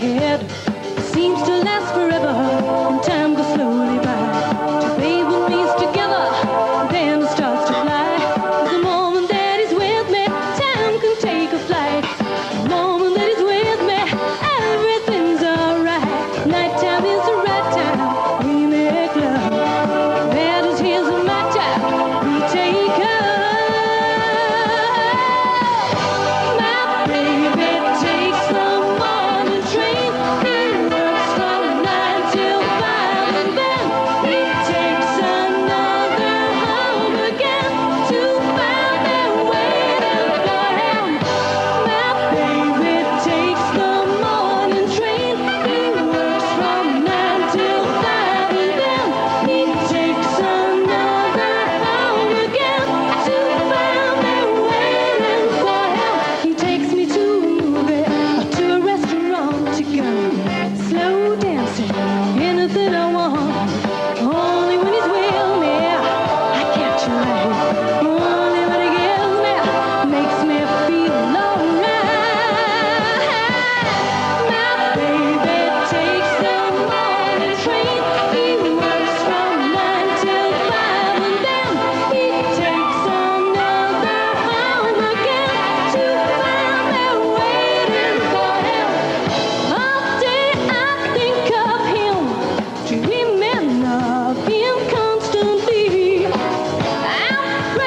ahead. It seems to last forever, and time goes slowly by. Two baby meets together, then it starts to fly. The moment that he's with me, time can take a flight. The moment that he's with me, everything's alright. Nighttime is the right time, we make love. That is his and my time, we take her. My baby takes the morning train. He works from 9 till 5, and then he takes another home again to find me waiting for him. My baby takes the morning train. He works from 9 till 5, and then he takes another home again to find me waiting for him. He takes me to a movie or to a restaurant to go. Slow dancing, anything I want. Only when he's with me, I catch a light. Only when he gives me, makes me feel alright. My baby takes the morning train. He works from 9 till 5, and then he takes another home again to find me waiting for him. All day I think of him, dreaming of him constantly. I'm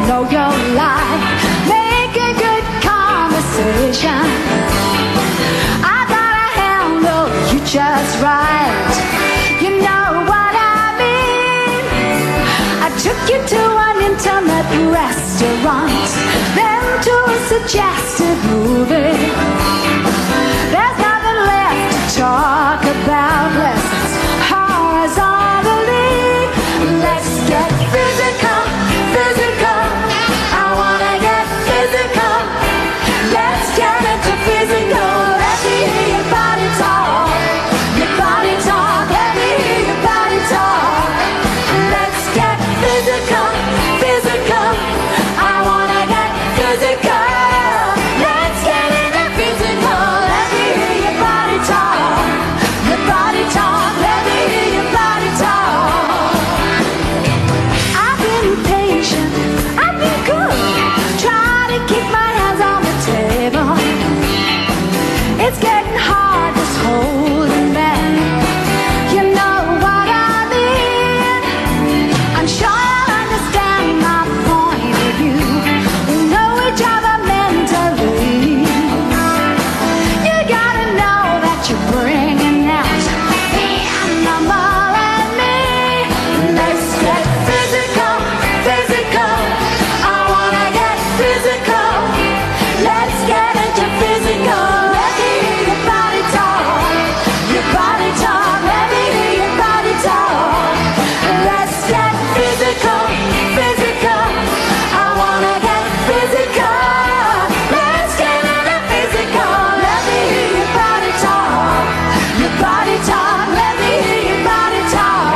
know your life. Make a good conversation. I gotta handle you just right. You know what I mean. I took you to an intimate restaurant, then to a suggestive movie. There's nothing left to talk about. Lessons horizontally. Let's get physical, physical. I wanna get physical. Let's get into physical. Let me hear your body talk. Your body talk. Let me hear your body talk. Let's get physical, physical. I wanna get physical. Let's get into physical. Let me hear your body talk. Your body talk. Let me hear your body talk. I've been patient. I've been good. Try to keep my hands on the table. It's getting hard just holding back. You know what I mean. I'm sure you understand my point of view. We know each other mentally. You gotta know that you're bringing out the animal in me. Let's get physical, physical. I wanna get physical. Let's get into physical. Let me hear your body talk. Your body talk. Let me hear your body talk. Let's get physical, physical. I wanna get physical. Let's get into physical. Let me hear your body talk. Your body talk. Let me hear your body talk.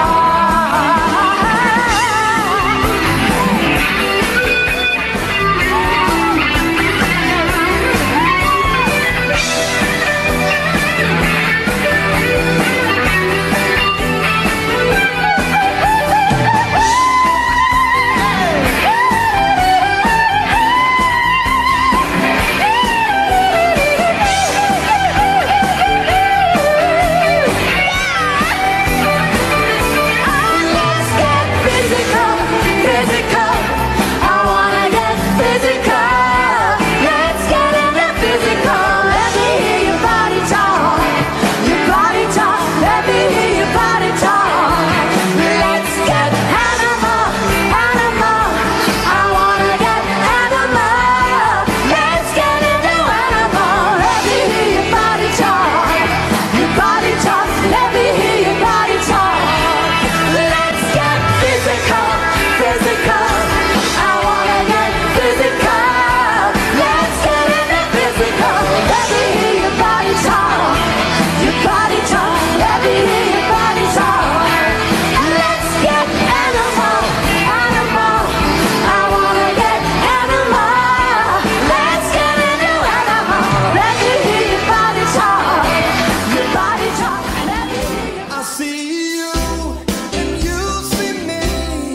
Let's get physical, physical. I wanna get physical. Let's get into physical. Let me hear your body talk. Your body talk. Let me hear your body talk. Let's get animal, animal. I wanna get animal. Let's get into animal. Let me hear your body talk. Your body talk. Let me hear your body talk. Let's get physical, physical. I wanna get physical. Let's get into physical. Let me hear your body talk. Your body talk. Let me hear your body talk. Let's get animal, animal. I wanna get animal. Let's get into animal. Let me hear your body talk. Your body talk. Let me hear your I see you and you see me.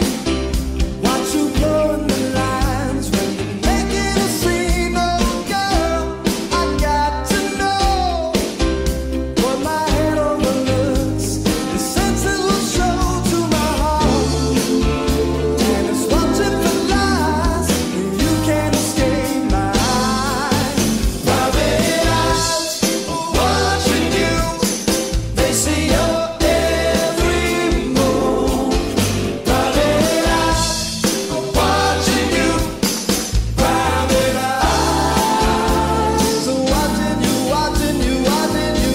Watch you blurring the lines when you're making a scene. Oh girl, I got to know. Put my head on the looks. The senses will show to my heart. And it's watching for lies. You can't escape my eyes. Private eyes watching you. They see your every move. Private eyes watching you. Private eyes watching you, watching you, watching you.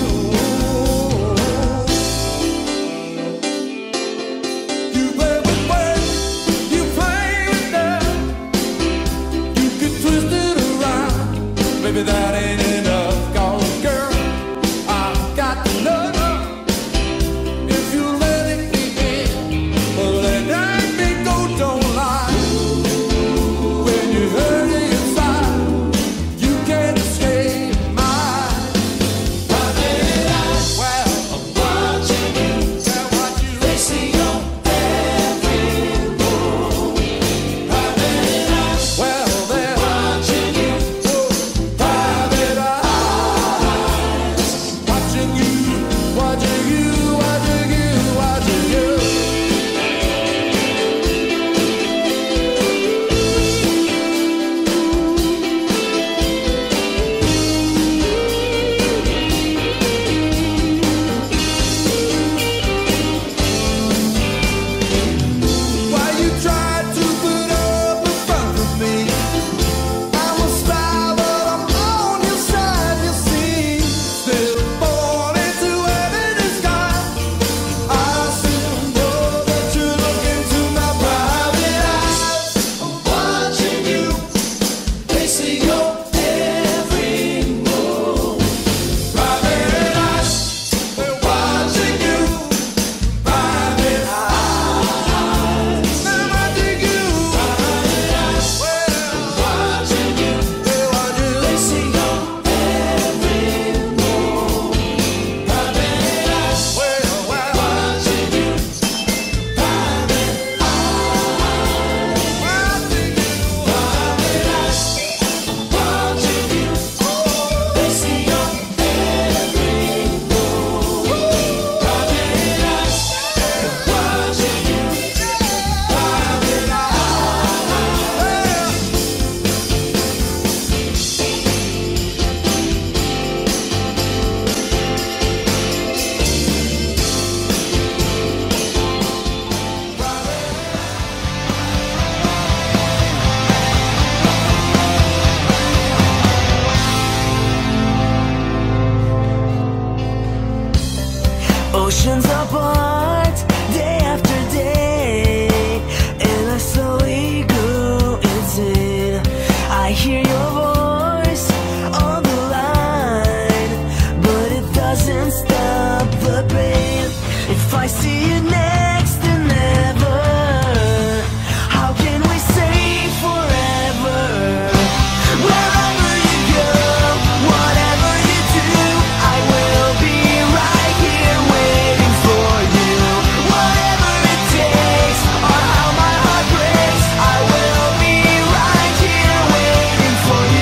You play with words, you play with them. You can twist it around. Maybe that ain't enough. 'Cause girl, I've got to know if you let it be in. Let that be go, don't lie. When you hurt it inside, you can't escape mine. Private eyes, well, I'm watching you. Yeah, watch you. They see your every move. Private eyes, well, they're watching you. Private apart day after day, and I slowly go insane. I hear your voice on the line, but it doesn't stop the pain. If I see you next to never, how can we say forever? Wherever you go, whatever you do, I will be right here waiting for you. Whatever it takes, or how my heart breaks, I will be right here waiting for you.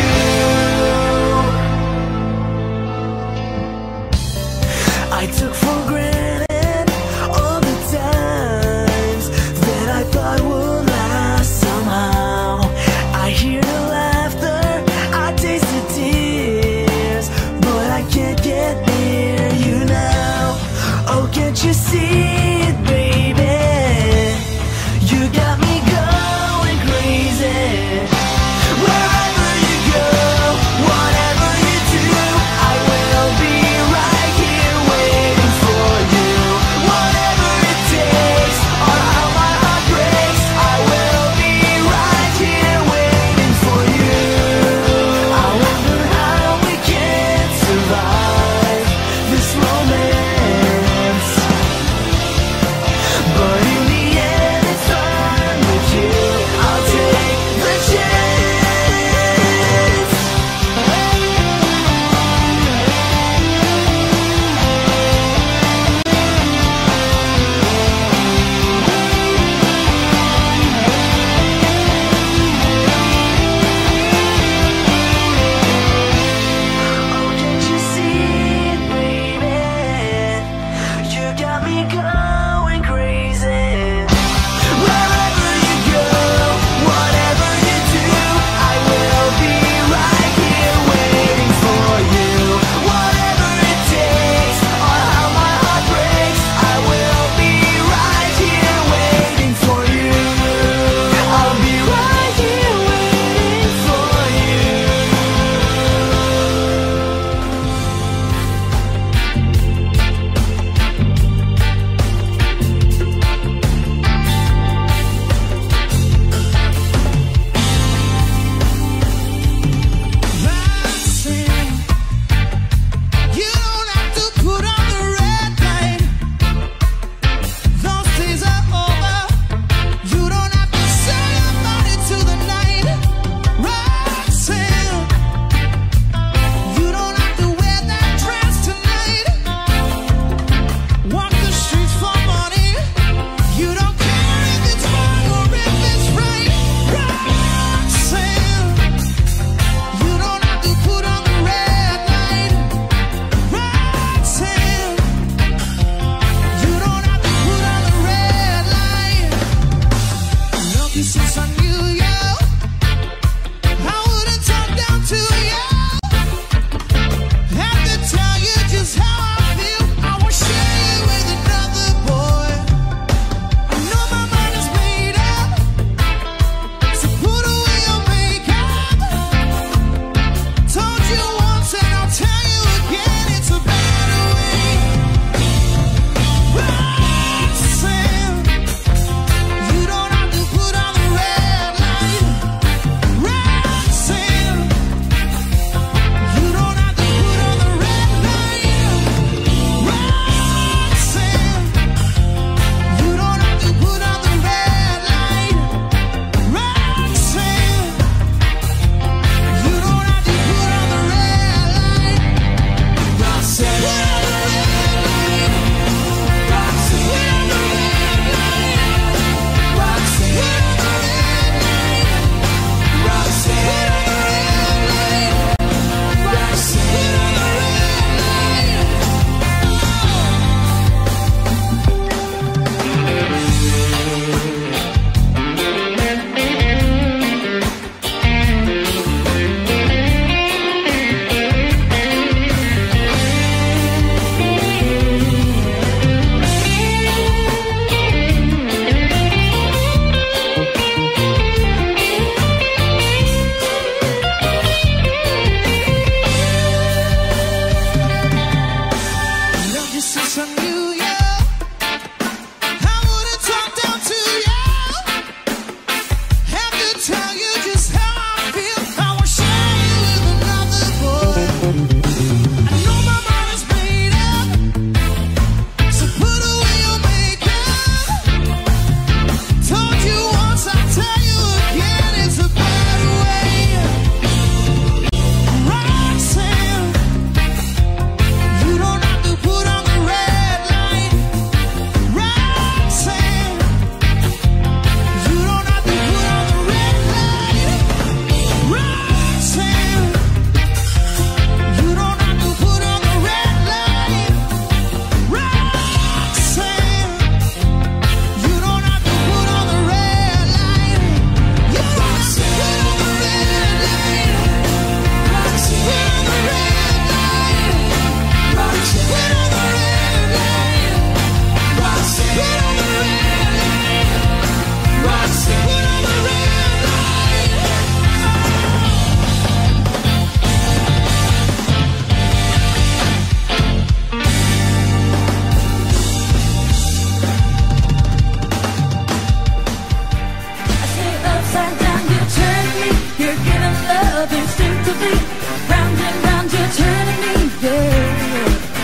instinctively. Round and round you're turning me, yeah.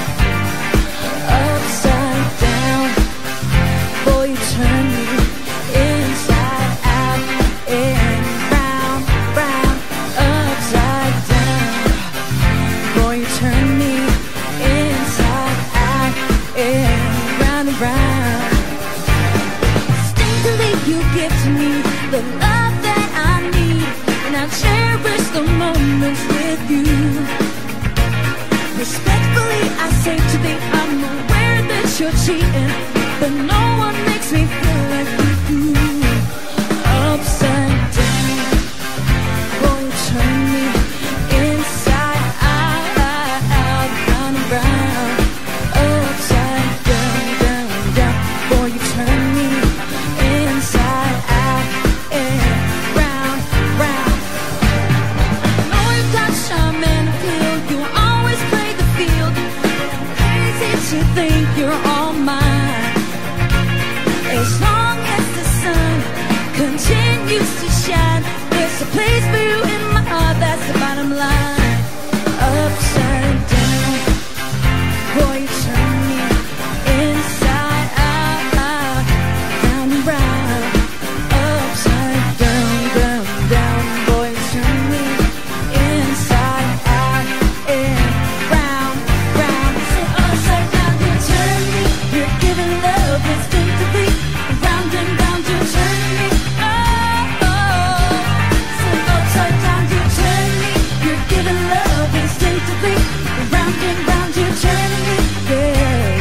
Upside down, boy, you turn me inside out and round, round. Upside down, boy, you turn me inside out and round and round. Instinctively you give to me the love that I need, and I cherish the moments with you. Respectfully I say to thee, I'm aware that you're cheating, but no one makes me feel like you do. Upside down, boy, you turn me inside out, round and round. Upside down, down, down, boy, you turn me inside out and round, round. Know you've got charm and appeal, you always play the field. Crazy to think you're all mine. As long as the sun continues to shine, there's a place for you in my heart, that's the bottom line. Upside down, boy, you turn me inside out, round and round. Upside down, down, down, boy, you turn me inside out and round, round. So upside down, you turn me, you're giving love instinctively. Round and round, you're turning me, oh, oh. So upside down, you turn me, you're giving love instinctively. Round and round, you're turning me, yeah.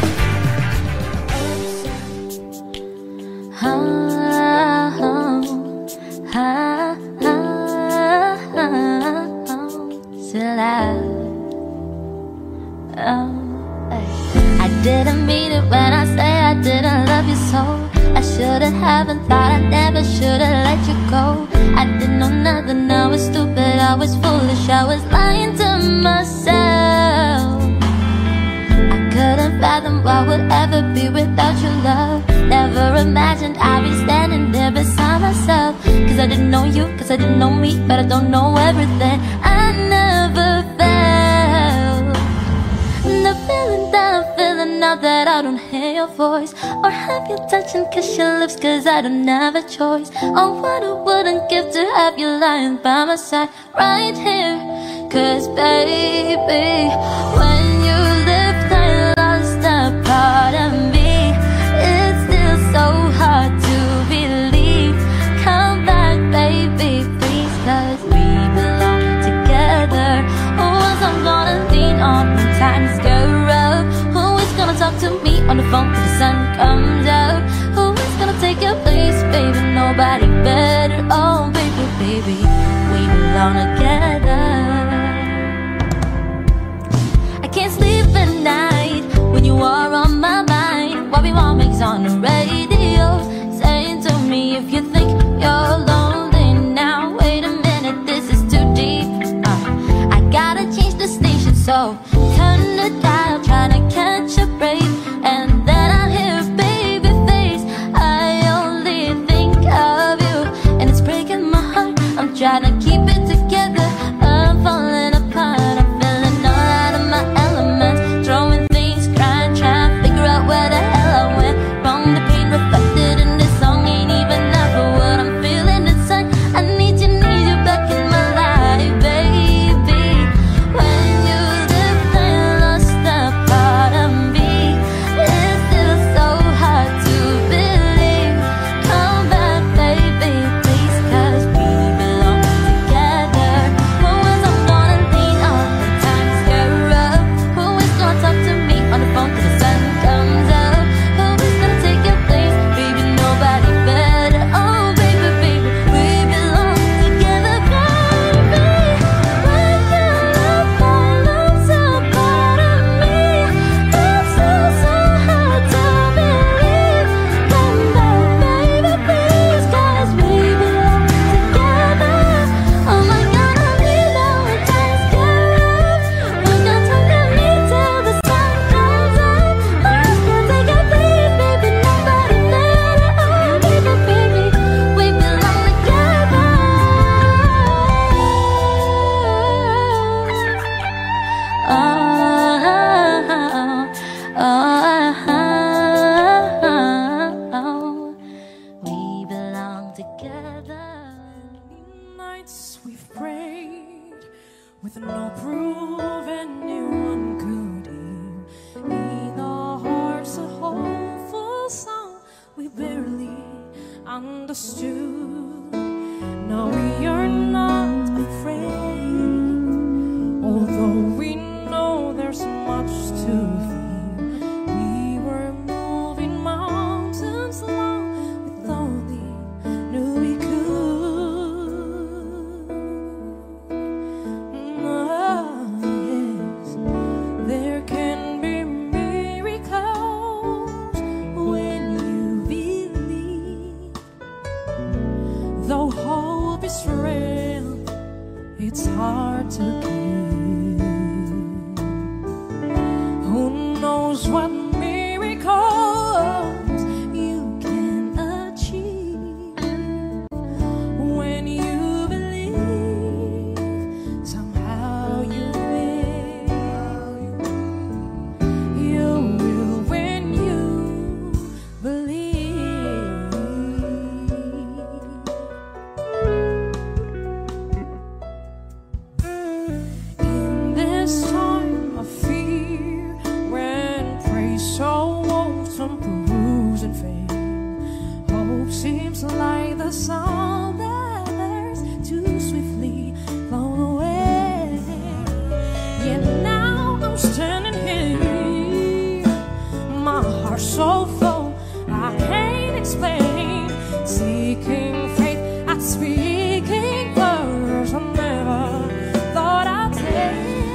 I didn't mean it when I say I didn't love you so. I should've haven't thought I never should've let you go. I didn't know nothing, I was stupid, I was foolish, I was lying to myself. I couldn't fathom what would ever be without your love. Never imagined I'd be standing there beside myself. Cause I didn't know you, cause I didn't know me, but I don't know everything. I never felt the feeling that I'm feeling now that I don't hear your voice, or have you touch and kiss your lips, cause I don't have a choice. Oh, what I wouldn't give to have you lying by my side right here. Cause baby, when you left I lost a part of me. It's still so hard to believe. Come back baby, please, cause we belong together. Who else I'm gonna lean on when times go rough? Who is gonna talk to me on the phone till the sun comes up? Who is gonna take your place, baby? Nobody better. Oh baby, baby, we belong together. I can't sleep at night when you are on my mind. Bobby Womack's on the radio saying to me, if you think you're lonely now, wait a minute, this is too deep. I gotta change the station, so turn the dial, trying to catch a break. And then I hear a baby face, I only think of you, and it's breaking my heart. I'm trying to keep it together, I'm falling apart. I'm feeling all out of my element, throwing things, crying, trying to figure out where the hell I went wrong. The pain reflected in this song ain't even enough for what I'm feeling inside. I need you back in my life, baby. When you left I with no proof anyone could hear. In our hearts, a hopeful song we barely understood. Now we are not afraid, although we know there's much to fear. We were moving mountains long with only knew we could. Yes, there can be miracles when you believe. Though hope is frail, it's hard to keep. Who knows what miracles you can achieve when you believe, somehow you will. You will when you believe. In this time of fear, when praise so often proves in vain, hope seems like the sound that bears too swiftly flown away. Yet now I'm standing here, my heart so full I can't explain, seeking faith at speaking words I never thought I'd say.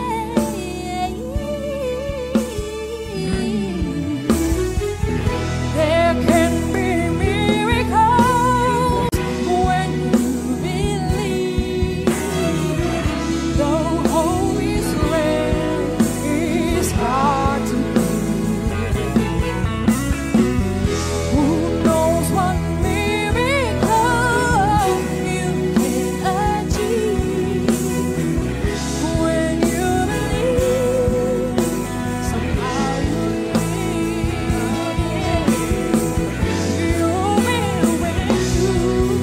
There can be miracles when you believe. Though hope is rare, it's hard to believe. Who knows what miracle you can achieve when you believe, somehow you believe. You will when you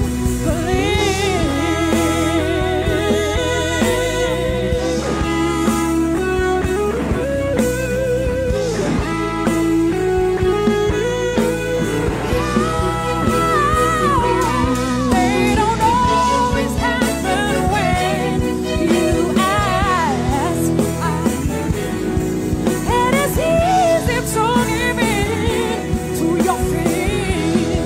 They don't always happen when you ask. It is easy to give in to your fear,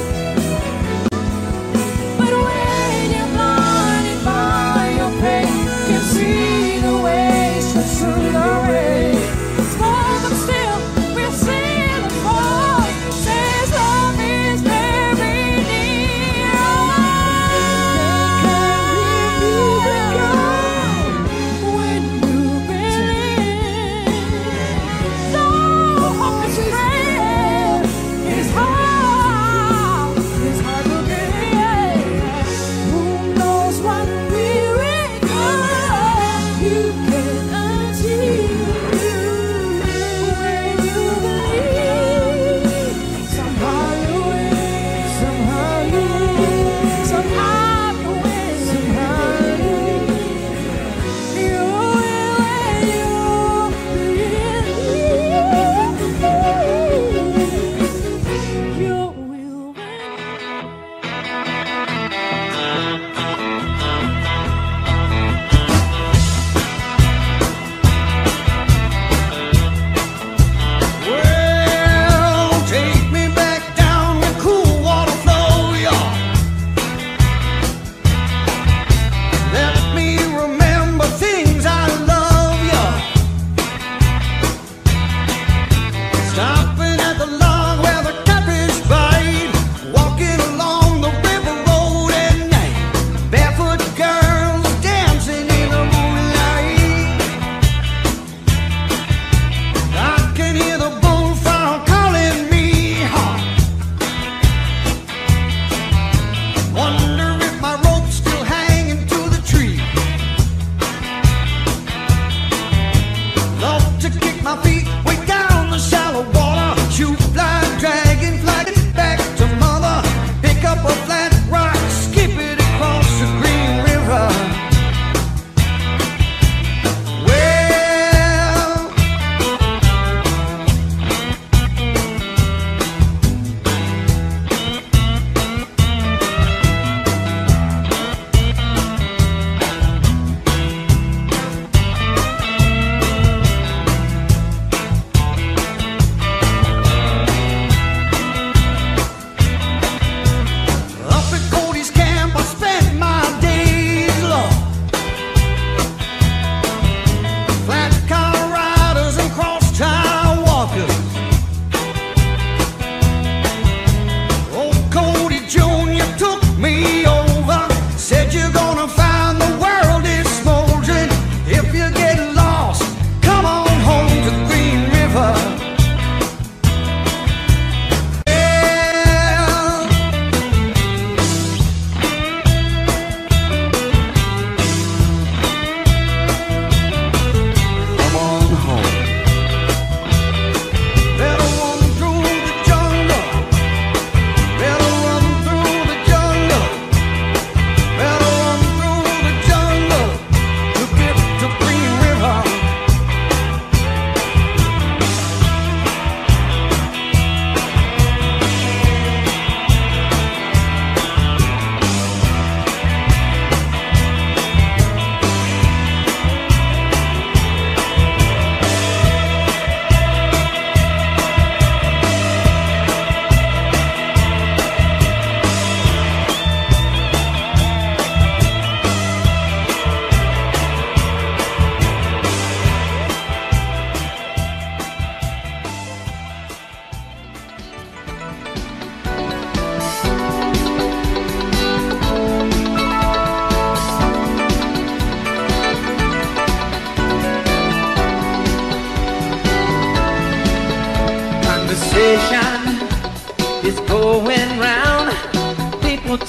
but when you're blinded by your pain, can see the ways through the rain. Smoke them still, we'll sing the fall. Says love is very near. When you believe, though hope is frail, it's hard to believe. Who knows what miracle you can achieve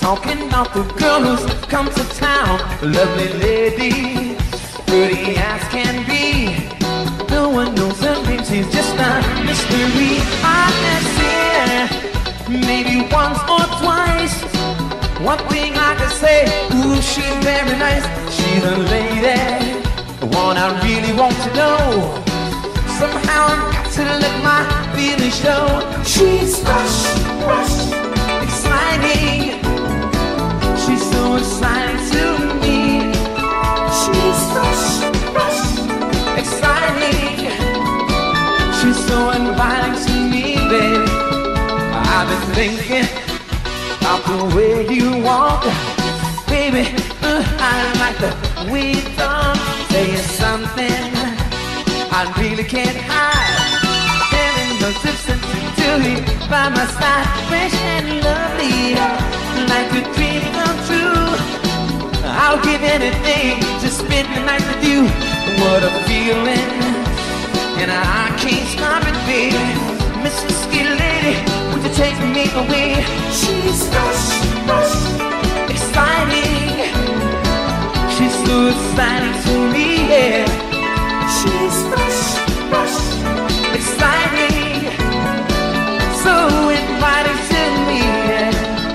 talking about the girl who's come to town. Lovely lady, pretty as can be. No one knows her name, she's just a mystery. I have seen her maybe once or twice. One thing I can say, ooh, she's very nice. She's a lady, the one I really want to know. Somehow I've got to let my feelings show. She's fresh, fresh, exciting. She's so exciting to me. She's fresh, fresh, exciting. She's so inviting to me, baby. I've been thinking about the way you walk, baby. I like the way you talk. Saying something I really can't hide. Having no substance until you by my side, fresh and lovely, like a dream come true. I'll give anything to spend the night with you. What a feeling, and I can't stop it, baby. Miss Whiskey Lady, would you take me away? She's fresh, fresh, exciting. She's so exciting to me, yeah. She's fresh, fresh, exciting, so inviting to me, yeah.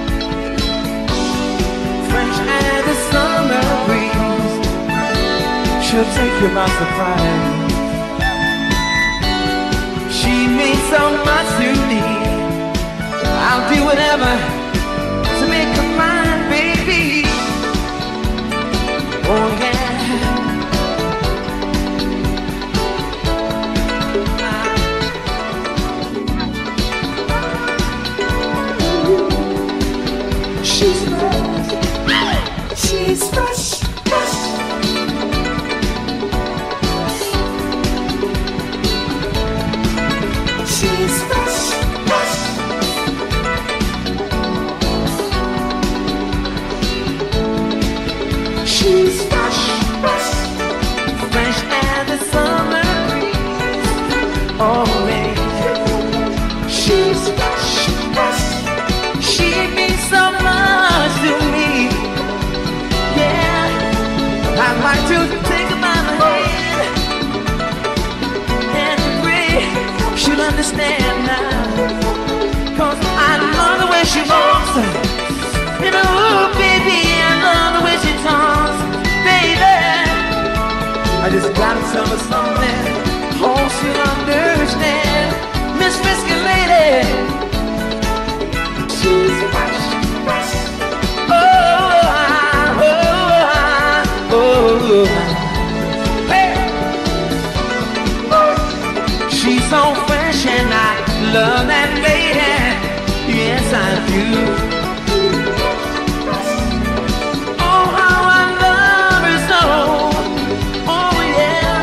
Fresh as the summer breeze, she'll take you by surprise. She means so much to me. I'll do whatever to make her mine, baby. Oh yeah. She's fresh, she's fresh, fresh. She's fresh, fresh. She's fresh, fresh, fresh as the summer breeze. Always. She's fresh, fresh. She means so much to me. Yeah, I'd like to take her by the hand and pray she'll understand now. 'Cause I love the way she walks, you know, baby, I love the way she talks, baby. I just gotta tell her something, hope she'll understand. Miss Whiskey Lady, she's fresh, fresh. Hey. She's so fresh and I love that lady. Yes, I do. Oh, how I love her so. Oh, yeah.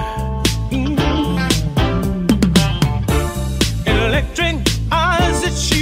Electric eyes that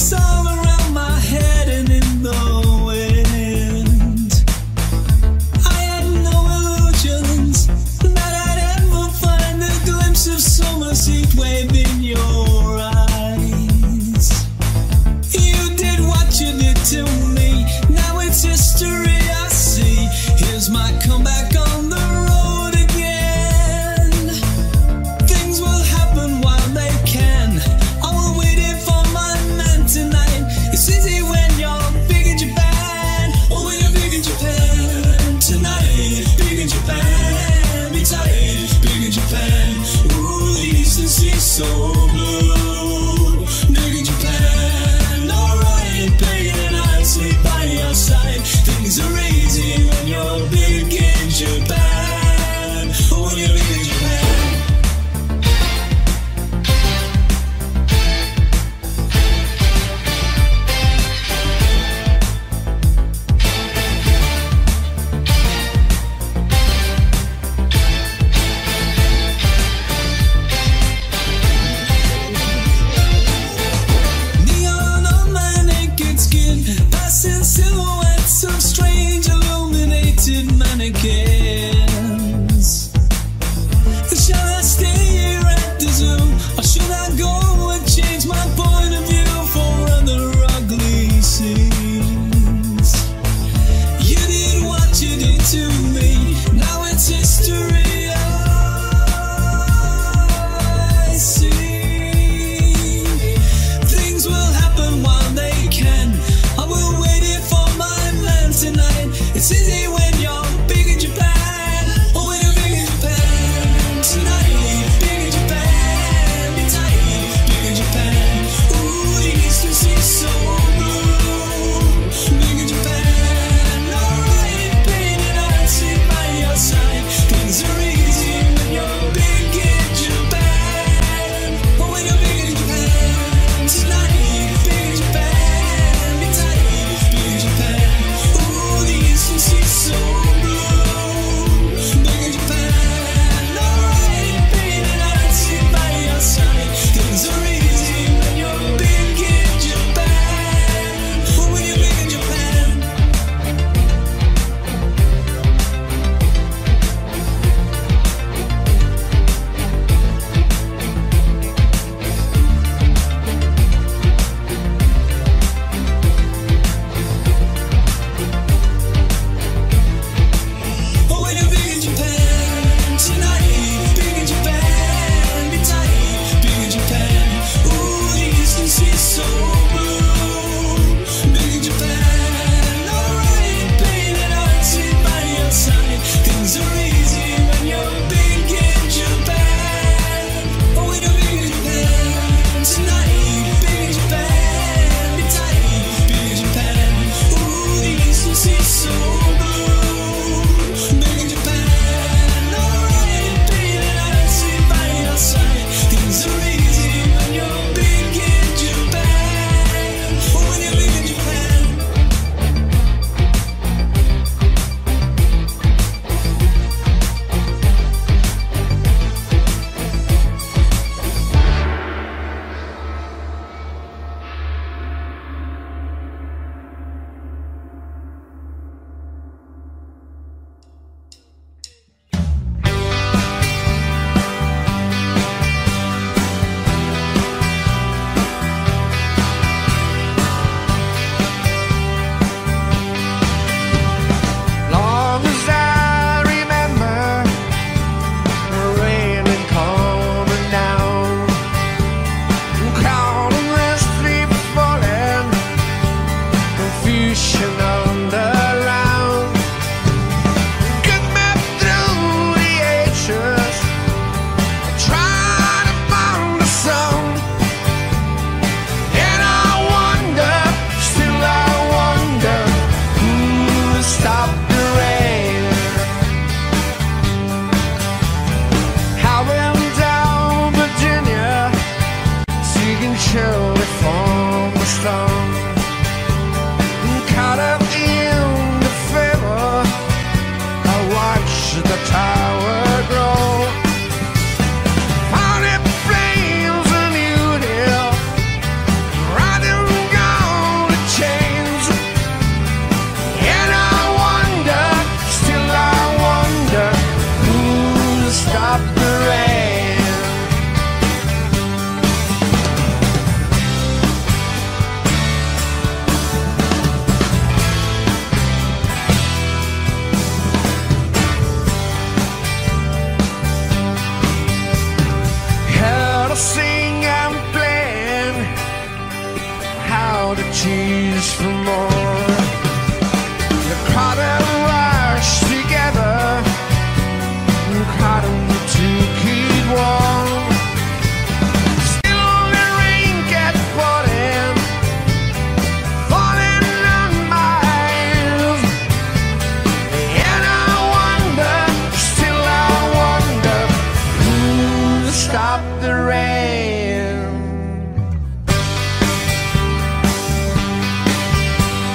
It's all around my head and in the wind. I had no illusions that I'd ever find a glimpse of summer's heat wave in your eyes. You did what you did to me, now it's history I see. Here's my comeback on the road again. Things will happen while they can. I will wait here for my man tonight. more to choose for more. The crowd and rush together, crowding to keep warm. Still the rain gets falling, falling on my ears. And I wonder, still I wonder, who'll stop the rain?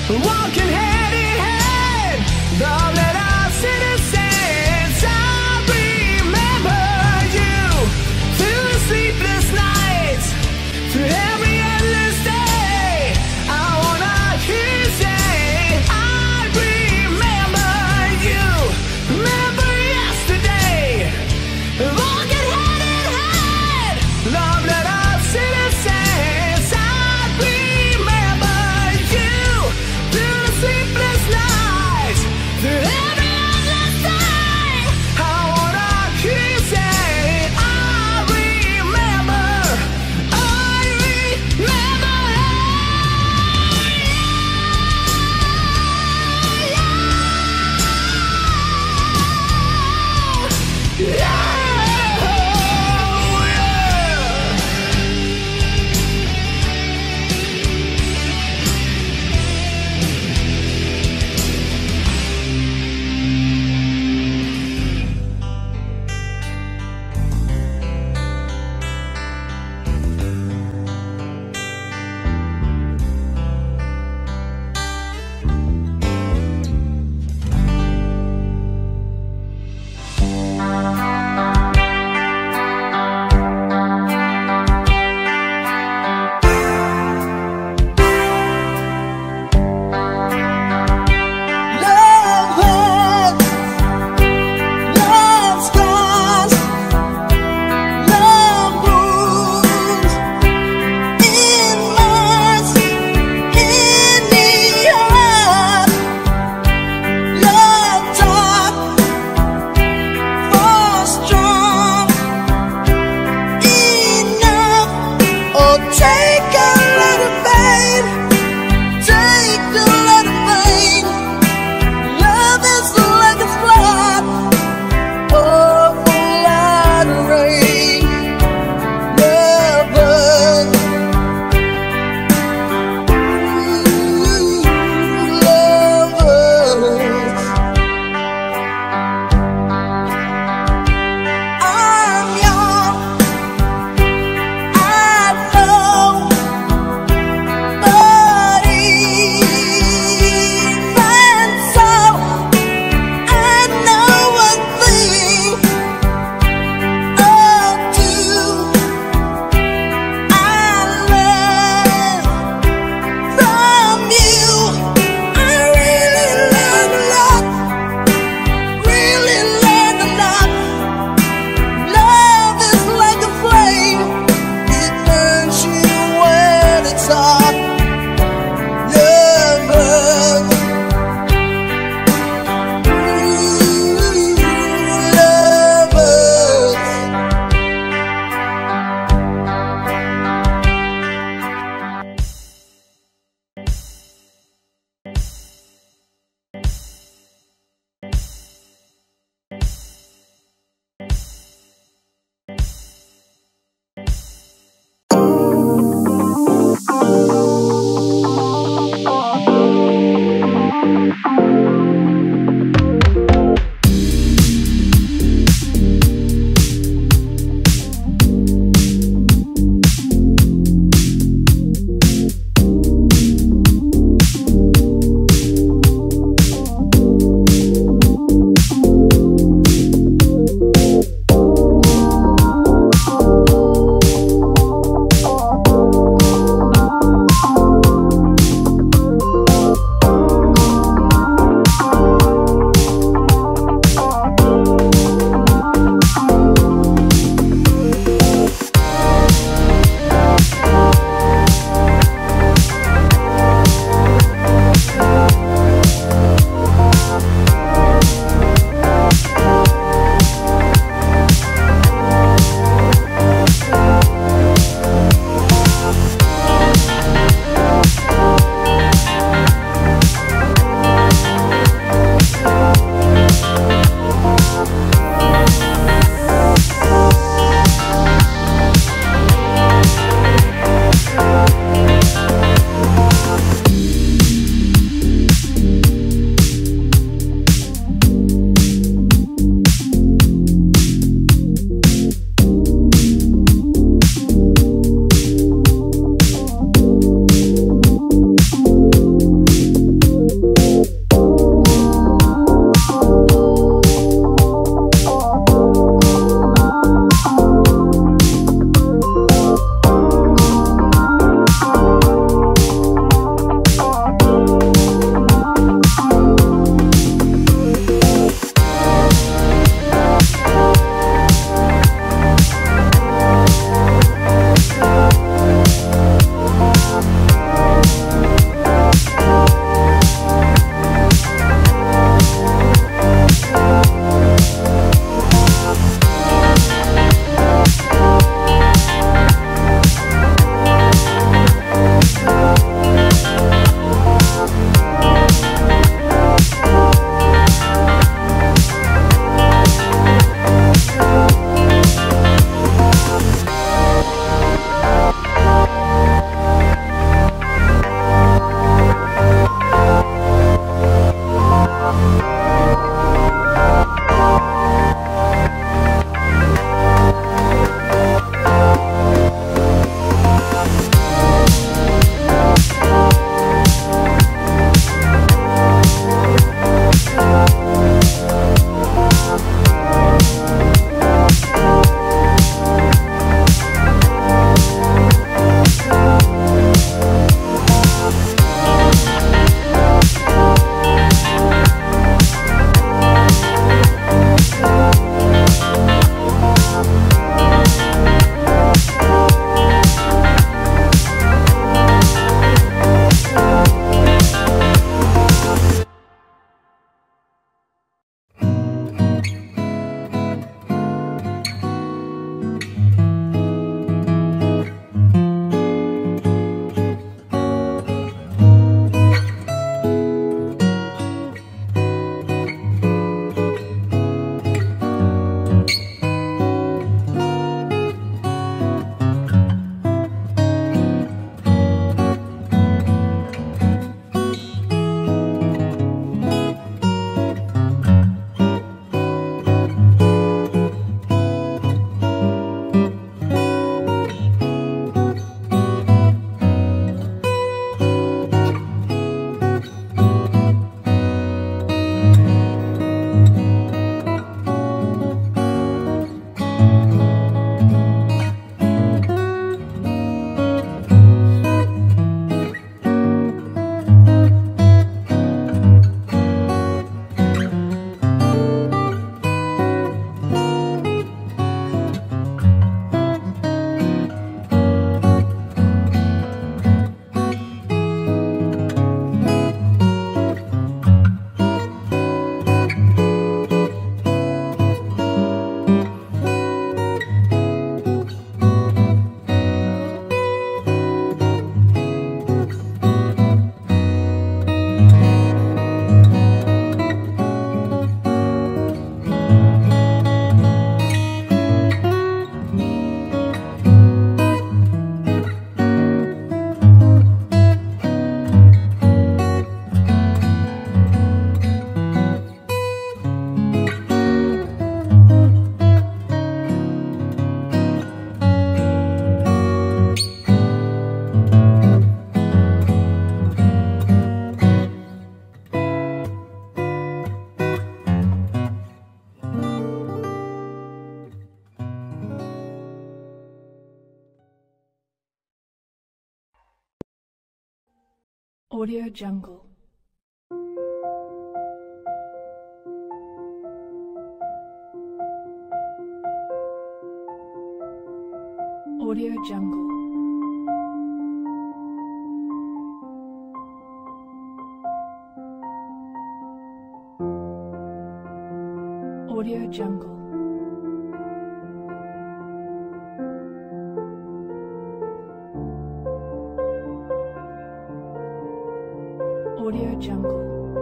walking hand in hand. Love let our citizens. I remember you through the sleepless nights, through every endless day. I wanna hear you say, I remember you. Remember yesterday, walking hand in hand. Love let our citizens. I remember you through the Audio Jungle. Audio Jungle. Audio Jungle. Audio Jungle.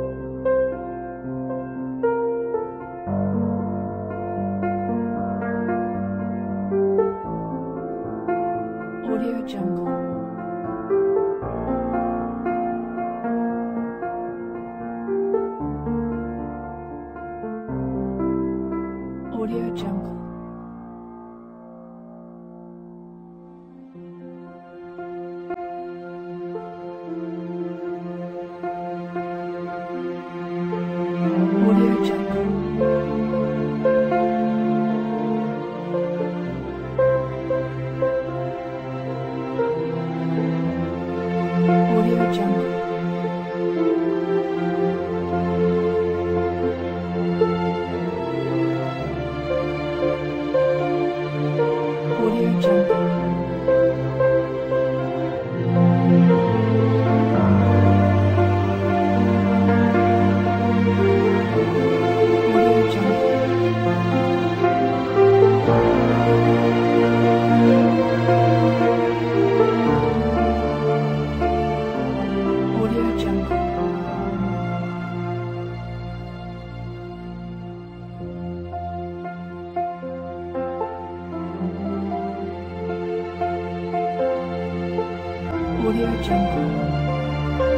Audio Jungle. Audio Jungle. Audio Jungle. Audio Jungle. Audio Jungle. Audio Jungle. Audio Jungle. Audio Jungle.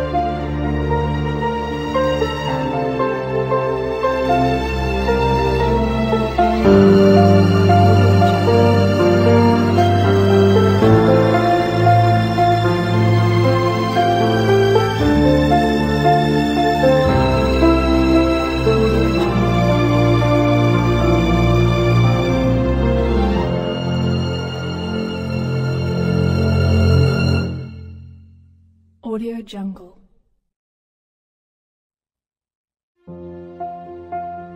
Audio Jungle.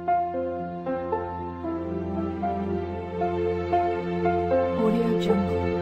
Audio Jungle.